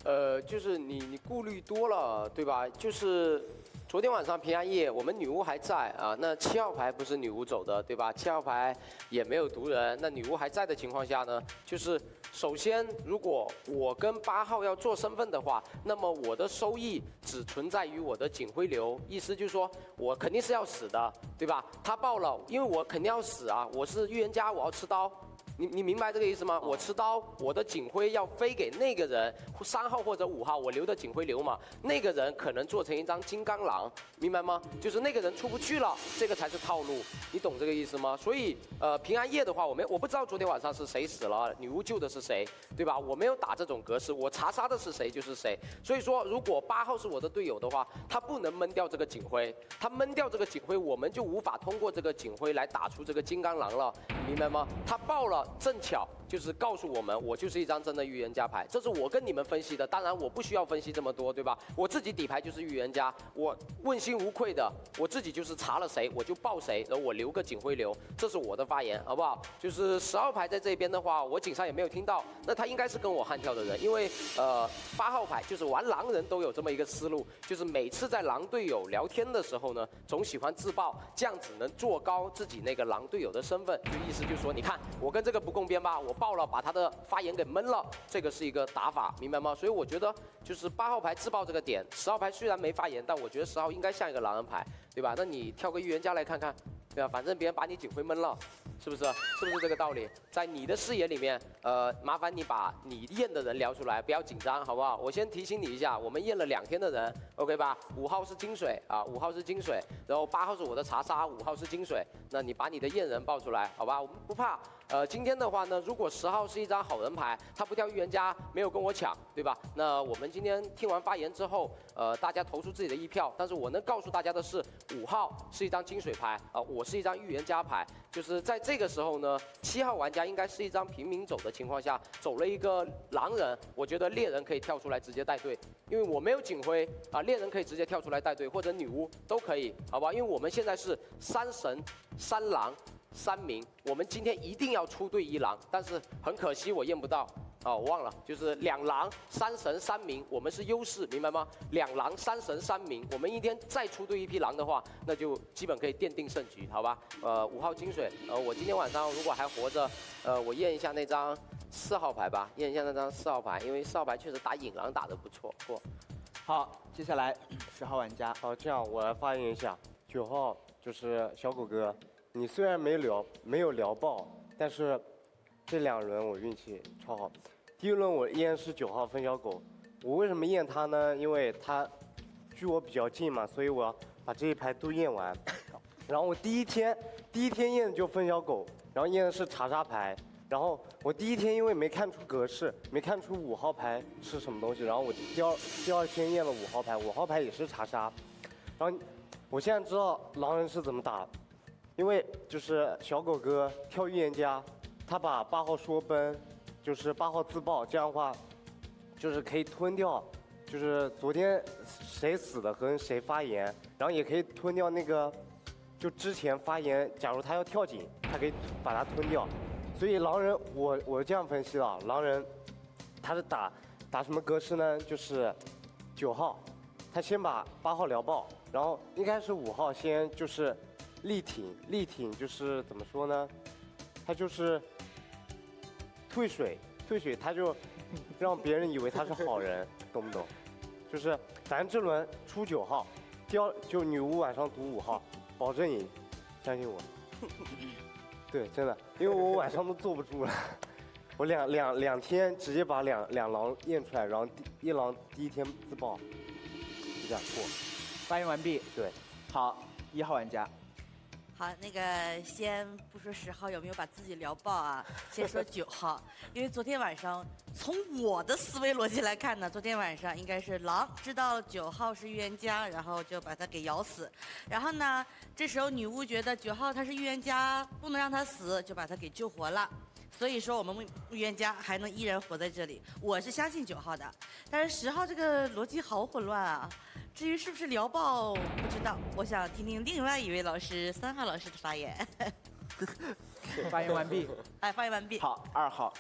呃，就是你你顾虑多了，对吧？就是昨天晚上平安夜，我们女巫还在啊。那七号牌不是女巫走的，对吧？七号牌也没有毒人，那女巫还在的情况下呢，就是首先，如果我跟八号要做身份的话，那么我的收益只存在于我的警徽流，意思就是说我肯定是要死的，对吧？他爆了，因为我肯定要死啊，我是预言家，我要吃刀。你你明白这个意思吗？我持刀，我的警徽要飞给那个人，三号或者五号，我留的警徽流嘛，那个人可能做成一张金刚狼，明白吗？就是那个人出不去了，这个才是套路，你懂这个意思吗？所以呃，平安夜的话，我没我不知道昨天晚上是谁死了，女巫救的是谁，对吧？我没有打这种格式，我查杀的是谁就是谁。所以说，如果八号是我的队友的话，他不能闷掉这个警徽，他闷掉这个警徽，我们就无法通过这个警徽来打出这个金刚狼了，明白吗？他爆了。正巧就是告诉我们，我就是一张真的预言家牌，这是我跟你们分析的。当然我不需要分析这么多，对吧？我自己底牌就是预言家，我问心无愧的，我自己就是查了谁我就报谁，然后我留个警徽流，这是我的发言，好不好？就是十号牌在这边的话，我警上也没有听到，那他应该是跟我悍跳的人，因为呃八号牌就是玩狼人都有这么一个思路，就是每次在狼队友聊天的时候呢，总喜欢自爆，这样子能做高自己那个狼队友的身份，就意思就是说，你看我跟这个不共边吧，我爆了，把他的发言给闷了，这个是一个打法，明白吗？所以我觉得就是八号牌自爆这个点，十号牌虽然没发言，但我觉得十号应该像一个狼人牌，对吧？那你跳个预言家来看看，对吧？反正别人把你警徽闷了，是不是？是不是这个道理？在你的视野里面，呃，麻烦你把你验的人聊出来，不要紧张，好不好？我先提醒你一下，我们验了两天的人 ，OK 吧？五号是金水啊，五号是金水，然后八号是我的查杀，五号是金水。那你把你的验人报出来，好吧？我们不怕。呃，今天的话呢，如果十号是一张好人牌，他不跳预言家，没有跟我抢，对吧？那我们今天听完发言之后，呃，大家投出自己的一票。但是我能告诉大家的是，五号是一张金水牌啊、呃，我是一张预言家牌。就是在这个时候呢，七号玩家应该是一张平民走的情况下，走了一个狼人，我觉得猎人可以跳出来直接带队，因为我没有警徽啊，猎人可以直接跳出来带队，或者女巫都可以，好吧？因为我们现在是三神、三狼。三名，我们今天一定要出队一狼，但是很可惜我验不到啊，我忘了，就是两狼三神三名，我们是优势，明白吗？两狼三神三名，我们一天再出队一批狼的话，那就基本可以奠定胜局，好吧？呃，五号金水，呃，我今天晚上如果还活着，呃，我验一下那张四号牌吧，验一下那张四号牌，因为四号牌确实打引狼打得不错。过， 好，接下来十号玩家， 好，这样我来发言一下，九号就是小狗哥。你虽然没聊没有聊爆，但是这两轮我运气超好。第一轮我验是九号分小狗，我为什么验他呢？因为他距我比较近嘛，所以我要把这一排都验完。然后我第一天第一天验的就分小狗，然后验的是查杀牌。然后我第一天因为没看出格式，没看出五号牌是什么东西，然后我第二第二天验了五号牌，五号牌也是查杀。然后我现在知道狼人是怎么打。因为就是小狗哥跳预言家，他把八号说崩，就是八号自爆，这样的话，就是可以吞掉，就是昨天谁死的和谁发言，然后也可以吞掉那个，就之前发言，假如他要跳井，他可以把它吞掉。所以狼人，我我这样分析的，狼人他是打打什么格式呢？就是九号，他先把八号聊爆，然后应该是五号先就是。力挺，力挺就是怎么说呢？他就是退水，退水他就让别人以为他是好人，懂不懂？就是反正这轮出九号，第二就女巫晚上赌五号，保证赢，相信我。对，真的，因为我晚上都坐不住了，我两两两天直接把两两狼验出来，然后第一狼第一天自爆，就这样过。 发言完毕。 对， 好，一号玩家。 好，那个先不说十号有没有把自己聊爆啊，先说九号，因为昨天晚上从我的思维逻辑来看呢，昨天晚上应该是狼知道九号是预言家，然后就把他给咬死，然后呢，这时候女巫觉得九号他是预言家，不能让他死，就把他给救活了。所以说我们预言家还能依然活在这里，我是相信九号的，但是十号这个逻辑好混乱啊。至于是不是聊爆，不知道。我想听听另外一位老师三号老师的发言。 发言完毕。 哎，发言完毕。 好，二号。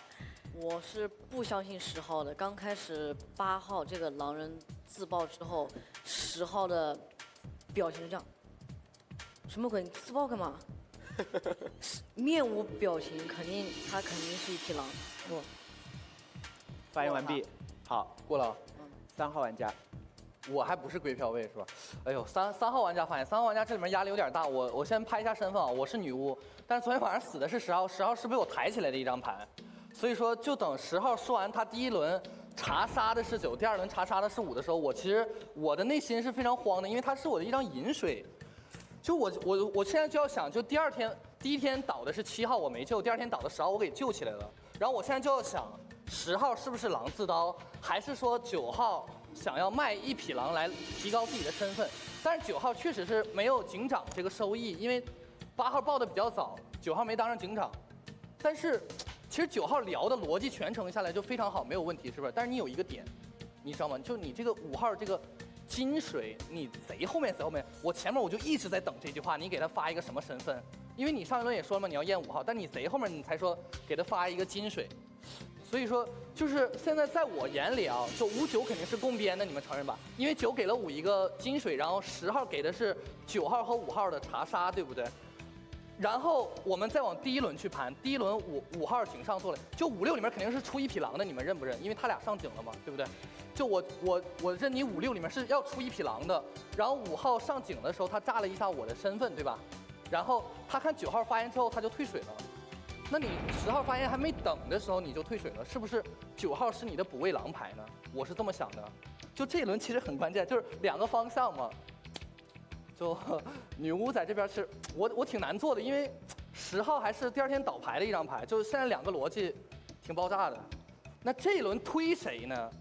我是不相信十号的。刚开始八号这个狼人自爆之后，十号的表情是这样，什么鬼？你自爆干嘛？面无表情，肯定他肯定是一匹狼。不， 发言完毕。好， 过了。 三号玩家， 我还不是归票位是吧？哎呦，三三号玩家发言，三号玩家这里面压力有点大。我我先拍一下身份啊，我是女巫，但是昨天晚上死的是十号，十号是被我抬起来的一张牌，所以说就等十号说完他第一轮查杀的是九，第二轮查杀的是五的时候，我其实我的内心是非常慌的，因为他是我的一张饮水。就我我我现在就要想，就第二天第一天倒的是七号我没救，第二天倒的十号我给救起来了，然后我现在就要想，十号是不是狼自刀，还是说九号想要卖一匹狼来提高自己的身份？但是九号确实是没有警长这个收益，因为八号报的比较早，九号没当上警长。但是其实九号聊的逻辑全程下来就非常好，没有问题，是不是？但是你有一个点，你知道吗？就你这个五号这个金水，你贼后面贼后面，我前面我就一直在等这句话，你给他发一个什么身份？因为你上一轮也说了嘛，你要验五号，但你贼后面你才说给他发一个金水。所以说，就是现在在我眼里啊，就五九肯定是共编的，你们承认吧？因为九给了五一个金水，然后十号给的是九号和五号的查杀，对不对？然后我们再往第一轮去盘，第一轮五五号警上做了，就五六里面肯定是出一匹狼的，你们认不认？因为他俩上警了嘛，对不对？就我我我认你五六里面是要出一匹狼的，然后五号上警的时候他炸了一下我的身份，对吧？然后他看九号发言之后他就退水了。那你十号发言还没等的时候你就退水了，是不是九号是你的补位狼牌呢？我是这么想的。就这一轮其实很关键，就是两个方向嘛。就女巫在这边是我我挺难做的，因为十号还是第二天倒牌的一张牌，就是现在两个逻辑挺爆炸的。那这一轮推谁呢？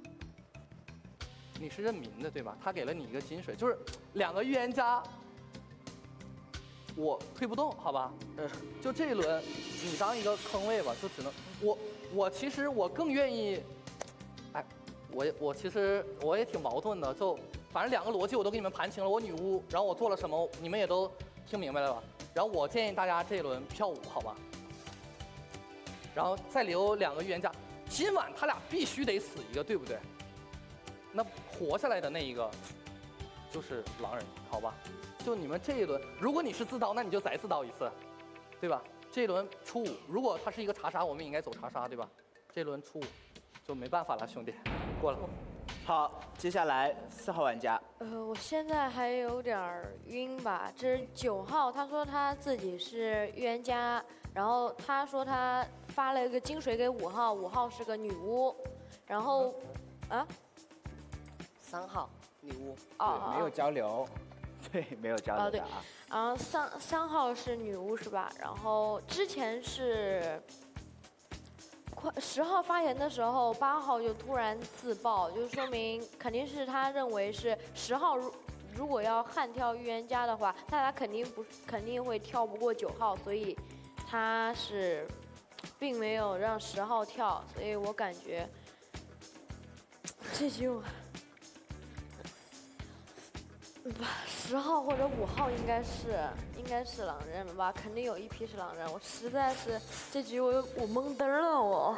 你是认民的对吧？他给了你一个金水，就是两个预言家。我推不动，好吧？呃，就这一轮，你当一个坑位吧，就只能我我其实我更愿意，哎，我我其实我也挺矛盾的，就反正两个逻辑我都给你们盘清了，我女巫，然后我做了什么，你们也都听明白了吧？然后我建议大家这一轮票五，好吧？然后再留两个预言家，今晚他俩必须得死一个，对不对？那活下来的那一个就是狼人，好吧？就你们这一轮，如果你是自刀，那你就再自刀一次，对吧？这一轮出五，如果他是一个查杀，我们也应该走查杀，对吧？这一轮出五，就没办法了，兄弟，过了。 好，接下来四号玩家。 呃，我现在还有点儿晕吧。这是九号，他说他自己是预言家，然后他说他发了一个金水给五号，五号是个女巫，然后，啊？ 三号女巫。 哦， 没有交流。对，没有交流的啊。 然后三三号是女巫是吧？然后之前是快十号发言的时候，八号就突然自爆，就说明肯定是他认为是十号如如果要悍跳预言家的话，那他肯定不肯定会跳不过九号，所以他是并没有让十号跳，所以我感觉这就。十号或者五号应该是应该是狼人吧，肯定有一批是狼人。我实在是这局我我懵登了我，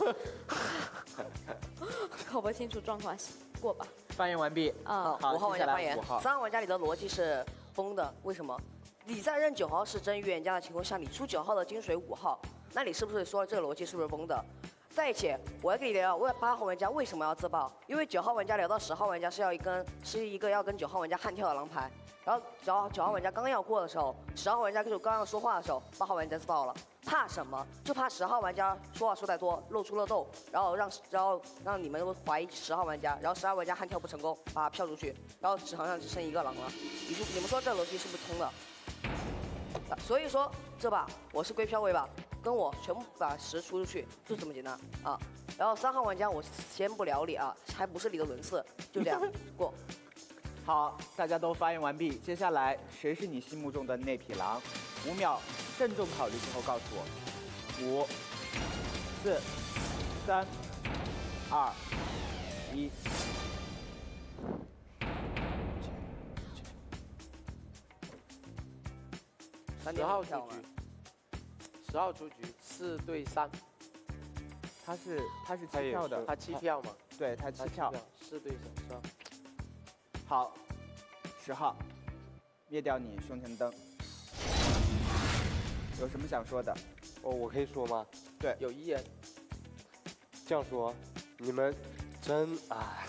搞不清楚状况，过吧。 发言完毕。 啊， 好，五号玩家发言。三号玩家里的逻辑是崩的，为什么？你在认九号是真预言家的情况下，你出九号的金水五号，那你是不是说这个逻辑是不是崩的？再且，我要跟你聊，为八号玩家为什么要自爆？因为九号玩家聊到十号玩家是要一根，是一个要跟九号玩家悍跳的狼牌。然后九号九号玩家刚要过的时候，十号玩家跟我刚要说话的时候，八号玩家自爆了。怕什么？就怕十号玩家说话说太多，露出了痘，然后让然后让你们都怀疑十号玩家，然后十号玩家悍跳不成功，把他票出去，然后纸场上只剩一个狼了。你说你们说这逻辑是不是通的？所以说这把我是归票位吧。跟我全部把十出出去，就这么简单啊。然后三号玩家我先不聊你啊，还不是你的轮次，就这样过。 好，大家都发言完毕，接下来谁是你心目中的那匹狼？五秒，慎重考虑之后告诉我。五、四、三、二、一。 十号出局，十号出局，四对三。 他是他是他也弃票的是，他弃票吗？ 对他弃票。 是对手是吧？ 好，十号，灭掉你胸前灯。有什么想说的？ 哦，我可以说吗？ 对， 有遗言。 这样说，你们真啊，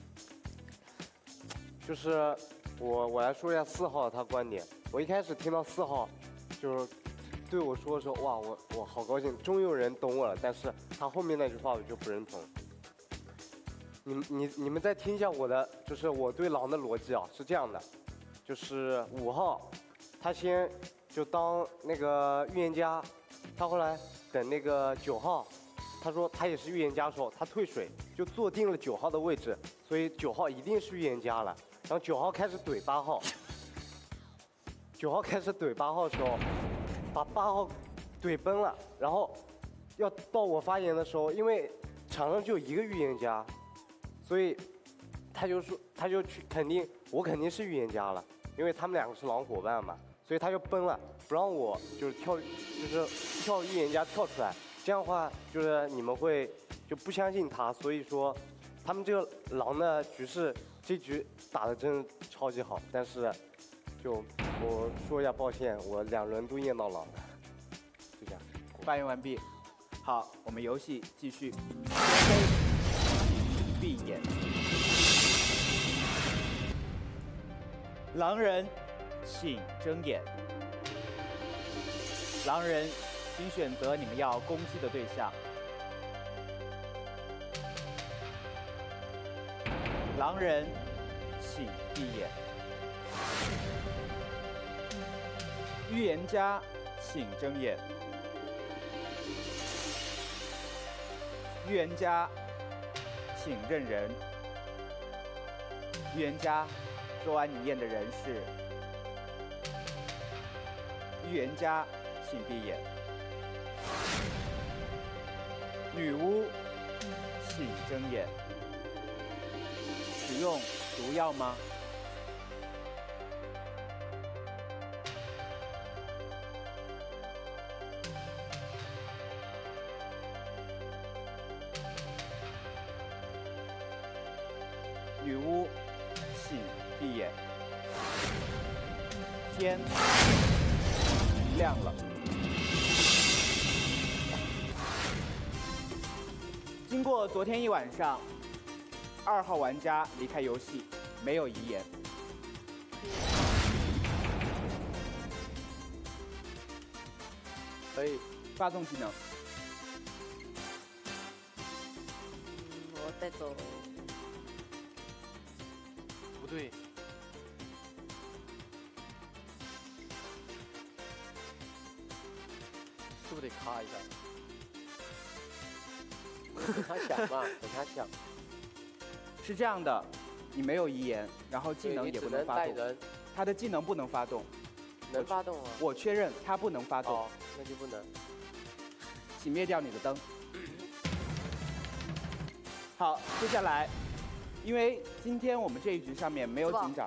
就是我我来说一下四号他观点。我一开始听到四号，就是对我说的时候，哇，我我好高兴，终于有人懂我了。但是他后面那句话我就不认同。你你你们再听一下我的，就是我对狼的逻辑啊，是这样的，就是五号，他先就当那个预言家，他后来等那个九号，他说他也是预言家的时候，他退水就坐定了九号的位置，所以九号一定是预言家了。然后九号开始怼八号，九号开始怼八号的时候，把八号怼崩了。然后要到我发言的时候，因为场上就一个预言家，所以他就说他就去肯定我肯定是预言家了，因为他们两个是狼伙伴嘛，所以他就崩了，不让我就是跳就是跳预言家跳出来。这样的话就是你们会就不相信他，所以说他们这个狼的局势这局打得真超级好，但是就我说一下抱歉，我两轮都验到狼了，就这样。 发言完毕。好，我们游戏继续。闭眼。狼人，请睁眼。狼人，请选择你们要攻击的对象。狼人，请闭眼。预言家，请睁眼。预言家，请认人。预言家，做完你验的人是。预言家，请闭眼。女巫，请睁眼。使用毒药吗？女巫，请闭眼。天亮了。经过昨天一晚上，二号玩家离开游戏，没有遗言。 可以发动技能。 我带走。 不对，是不是得咔一下？等他想嘛，等他想。 是这样的，你没有遗言，然后技能也不能发动。他的技能不能发动。 能发动啊？ 我确认他不能发动。 哦，那就不能。 请灭掉你的灯。好，接下来。因为今天我们这一局上面没有警长，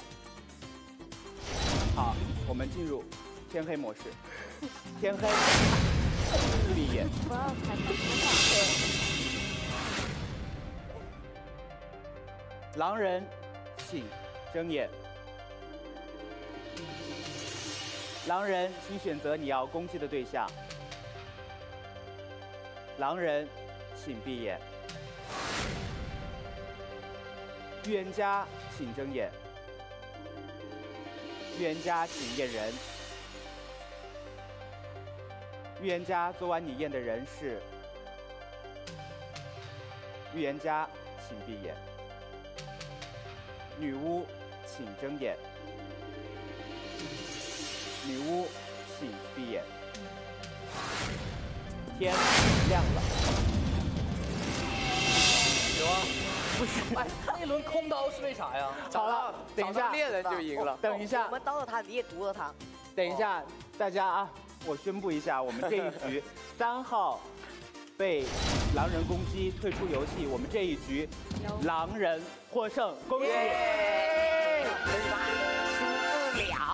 好，我们进入天黑模式。天黑，闭眼。 不要踩踩狼人，请睁眼。狼人，请选择你要攻击的对象。狼人，请闭眼。预言家，请睁眼。预言家，请验人。预言家，昨晚你验的人是。预言家，请闭眼。女巫，请睁眼。女巫，请闭眼。天亮了。 有啊。不是，哎，那轮空刀是为啥呀？ 好了，等一下， 猎人就赢了。 等一下， 我们刀了他，你也毒了他。 等一下，大家啊，我宣布一下，我们这一局三号被狼人攻击退出游戏，我们这一局狼人获胜，恭喜！ 哎，我也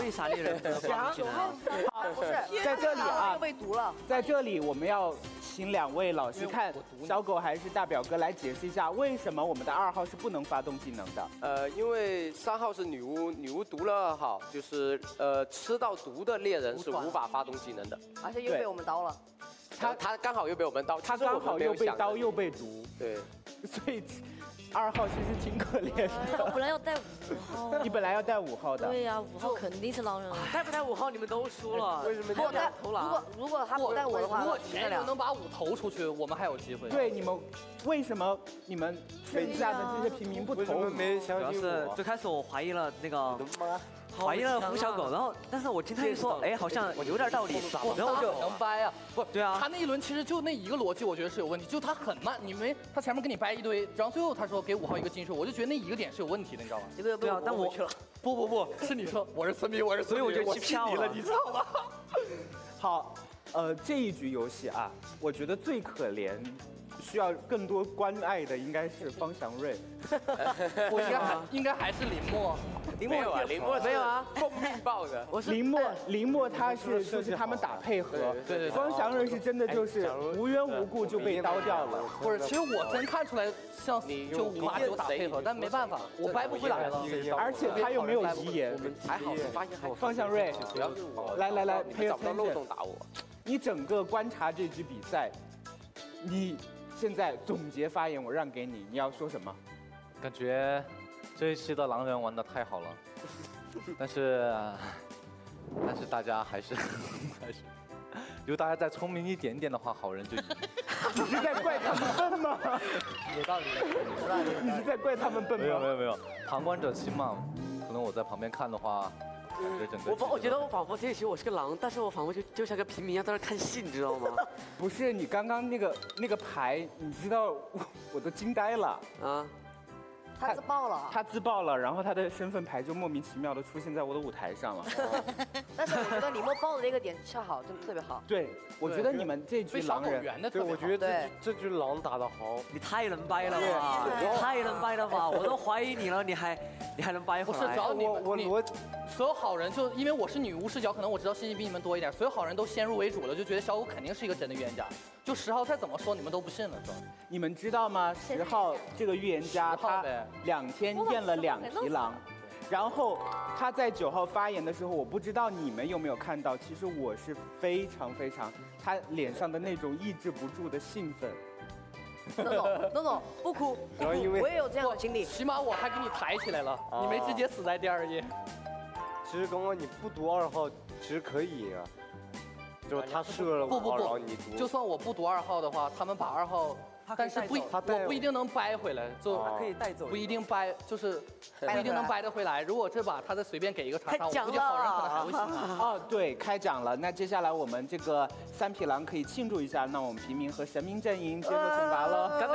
为啥猎人不能发动技能啊？ 好，不是在这里啊， 又被毒了。 在这里我们要请两位老师看小狗还是大表哥来解释一下，为什么我们的二号是不能发动技能的？ 呃，因为三号是女巫，女巫毒了二号，就是呃吃到毒的猎人是无法发动技能的， 而且又被我们刀了。 他他刚好又被我们刀， 他刚好又被刀又被毒， 对， 所以二号其实挺可怜的。 我本来要带五号， 你本来要带五号的。 对呀，五号肯定是狼人。 带不带五号你们都输了， 为什么？ 如果带如果如果他不带我的话， 如果前一轮能把五投出去，我们还有机会。 对，你们为什么你们剩下的这些平民不投？ 没相信主要是最开始我怀疑了那个。怀疑了胡小狗，然后但是我听他一说，哎，好像有点道理，然后我就能掰啊，不对啊， 他那一轮其实就那一个逻辑，我觉得是有问题，就他很慢，你没他前面跟你掰一堆，然后最后他说给五号一个金水，我就觉得那一个点是有问题的，你知道吗？ 这个对啊，但我不不不是你说我是村民，我是所以我就弃票了，你知道吗？ 好，呃，这一局游戏啊，我觉得最可怜。需要更多关爱的应该是方祥瑞， 我应该还应该还是林默， 林默啊，林默没有啊， 奉命报的。 我是林默，林默他是就是他们打配合， 对对。 方祥瑞是真的就是无缘无故就被刀掉了。 不是，其实我真看出来像就五八九打配合，但没办法，我掰不回来了。 而且他又没有遗言， 还好是发现还方祥瑞， 主要是我来来来， 你找不到漏洞打我。 你整个观察这局比赛，你。现在总结发言，我让给你，你要说什么？ 感觉这一期的狼人玩的太好了，但是但是大家还是还是，如果大家再聪明一点点的话，好人就赢。 你是在怪他们笨吗？ 有道理，有道理。 你是在怪他们笨吗？ 没有没有没有，旁观者清嘛，可能我在旁边看的话。 我仿我觉得我仿佛这一期我是个狼，但是我仿佛就就像个平民一样在那看戏，你知道吗？ 不是，你刚刚那个那个牌，你知道我我都惊呆了啊！ 他自爆了， 他自爆了，然后他的身份牌就莫名其妙的出现在我的舞台上了。 但是我觉得李默爆的那个点恰好，真的特别好。 对，我觉得你们这局狼人， 对，我觉得这这局狼打得好。 你太能掰了吧！你太能掰了吧！我都怀疑你了，你还你还能掰回来？ 不是，主要你我我逻所有好人就因为我是女巫视角，可能我知道信息比你们多一点，所有好人都先入为主了，就觉得小五肯定是一个真的预言家。就十号再怎么说你们都不信了，是吧？ 你们知道吗？十号这个预言家他两天验了两匹狼，然后他在九号发言的时候，我不知道你们有没有看到，其实我是非常非常他脸上的那种抑制不住的兴奋。 诺诺诺诺，不哭，不哭，我也有这样的经历， 起码我还给你抬起来了，你没直接死在第二页。 其实刚刚你不读二号，其实可以赢啊。就他射了不不不， 你读。 就算我不读二号的话，他们把二号，但是不，我不一定能掰回来，就可以带走， 不一定掰，就是不一定能掰得回来。如果这把他再随便给一个查杀，我估计好人可能还会信。 哦，对，开奖了。那接下来我们这个三匹狼可以庆祝一下，那我们平民和神明阵营接受惩罚喽。 干杯！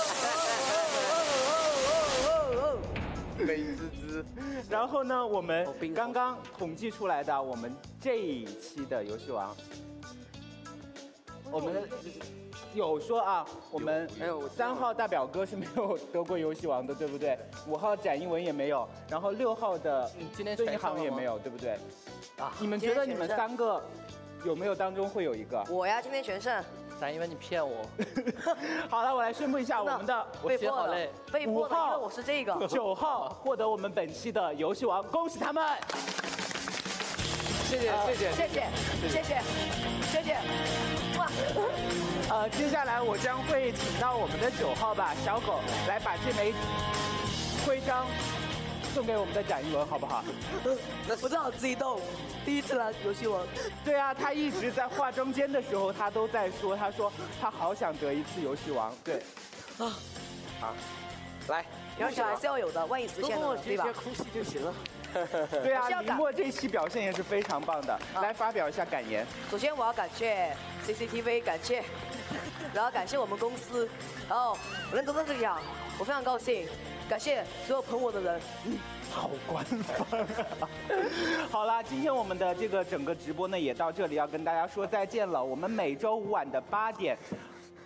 美滋滋。 然后呢，我们刚刚统计出来的，我们这一期的游戏王，我们有说啊，我们三号大表哥是没有得过游戏王的，对不对？五号展一文也没有，然后六号的孙一航也没有，对不对？啊，你们觉得你们三个有没有当中会有一个？ 我呀，今天全胜。 展一文，你骗我。 好了，我来宣布一下我们的， 我写好累。 被迫的，因为我是这个。 九号获得我们本期的游戏王，恭喜他们！ 谢谢谢谢谢谢谢谢谢谢。哇！ 呃，接下来我将会请到我们的九号吧，小狗来把这枚徽章送给我们的展一文，好不好？ 我真的好激动，第一次来游戏王。 对啊，他一直在化妆间的时候，他都在说，他说他好想得一次游戏王。对， 啊， 好，来， 要想还是要有的，万一实现了，对吧？ 空气就行了。 对啊，林默这一期表现也是非常棒的，来发表一下感言。 首先我要感谢 C C T V， 感谢，然后感谢我们公司，然后我能得到这个奖，我非常高兴，感谢所有捧我的人。 嗯，好官方啊！好啦，今天我们的这个整个直播呢也到这里，要跟大家说再见了。我们每周五晚的八点。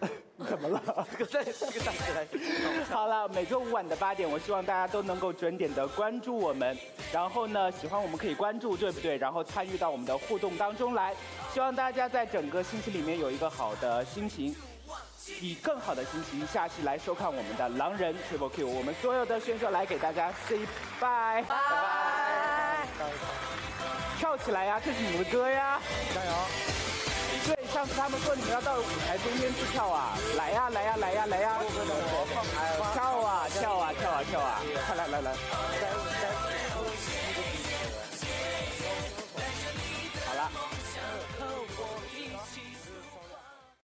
怎么了？ 这个再这个站起来。 好了，每周五晚的八点，我希望大家都能够准点的关注我们。然后呢，喜欢我们可以关注，对不对？然后参与到我们的互动当中来。希望大家在整个星期里面有一个好的心情，以更好的心情，下期来收看我们的狼人 Triple Q。我们所有的选手来给大家 say bye， 拜拜。跳起来呀，这是你们的歌呀！加油！对，上次他们说你们要到舞台中间去跳啊，来呀来呀来呀来呀！跳啊跳啊跳啊跳啊！快来来来！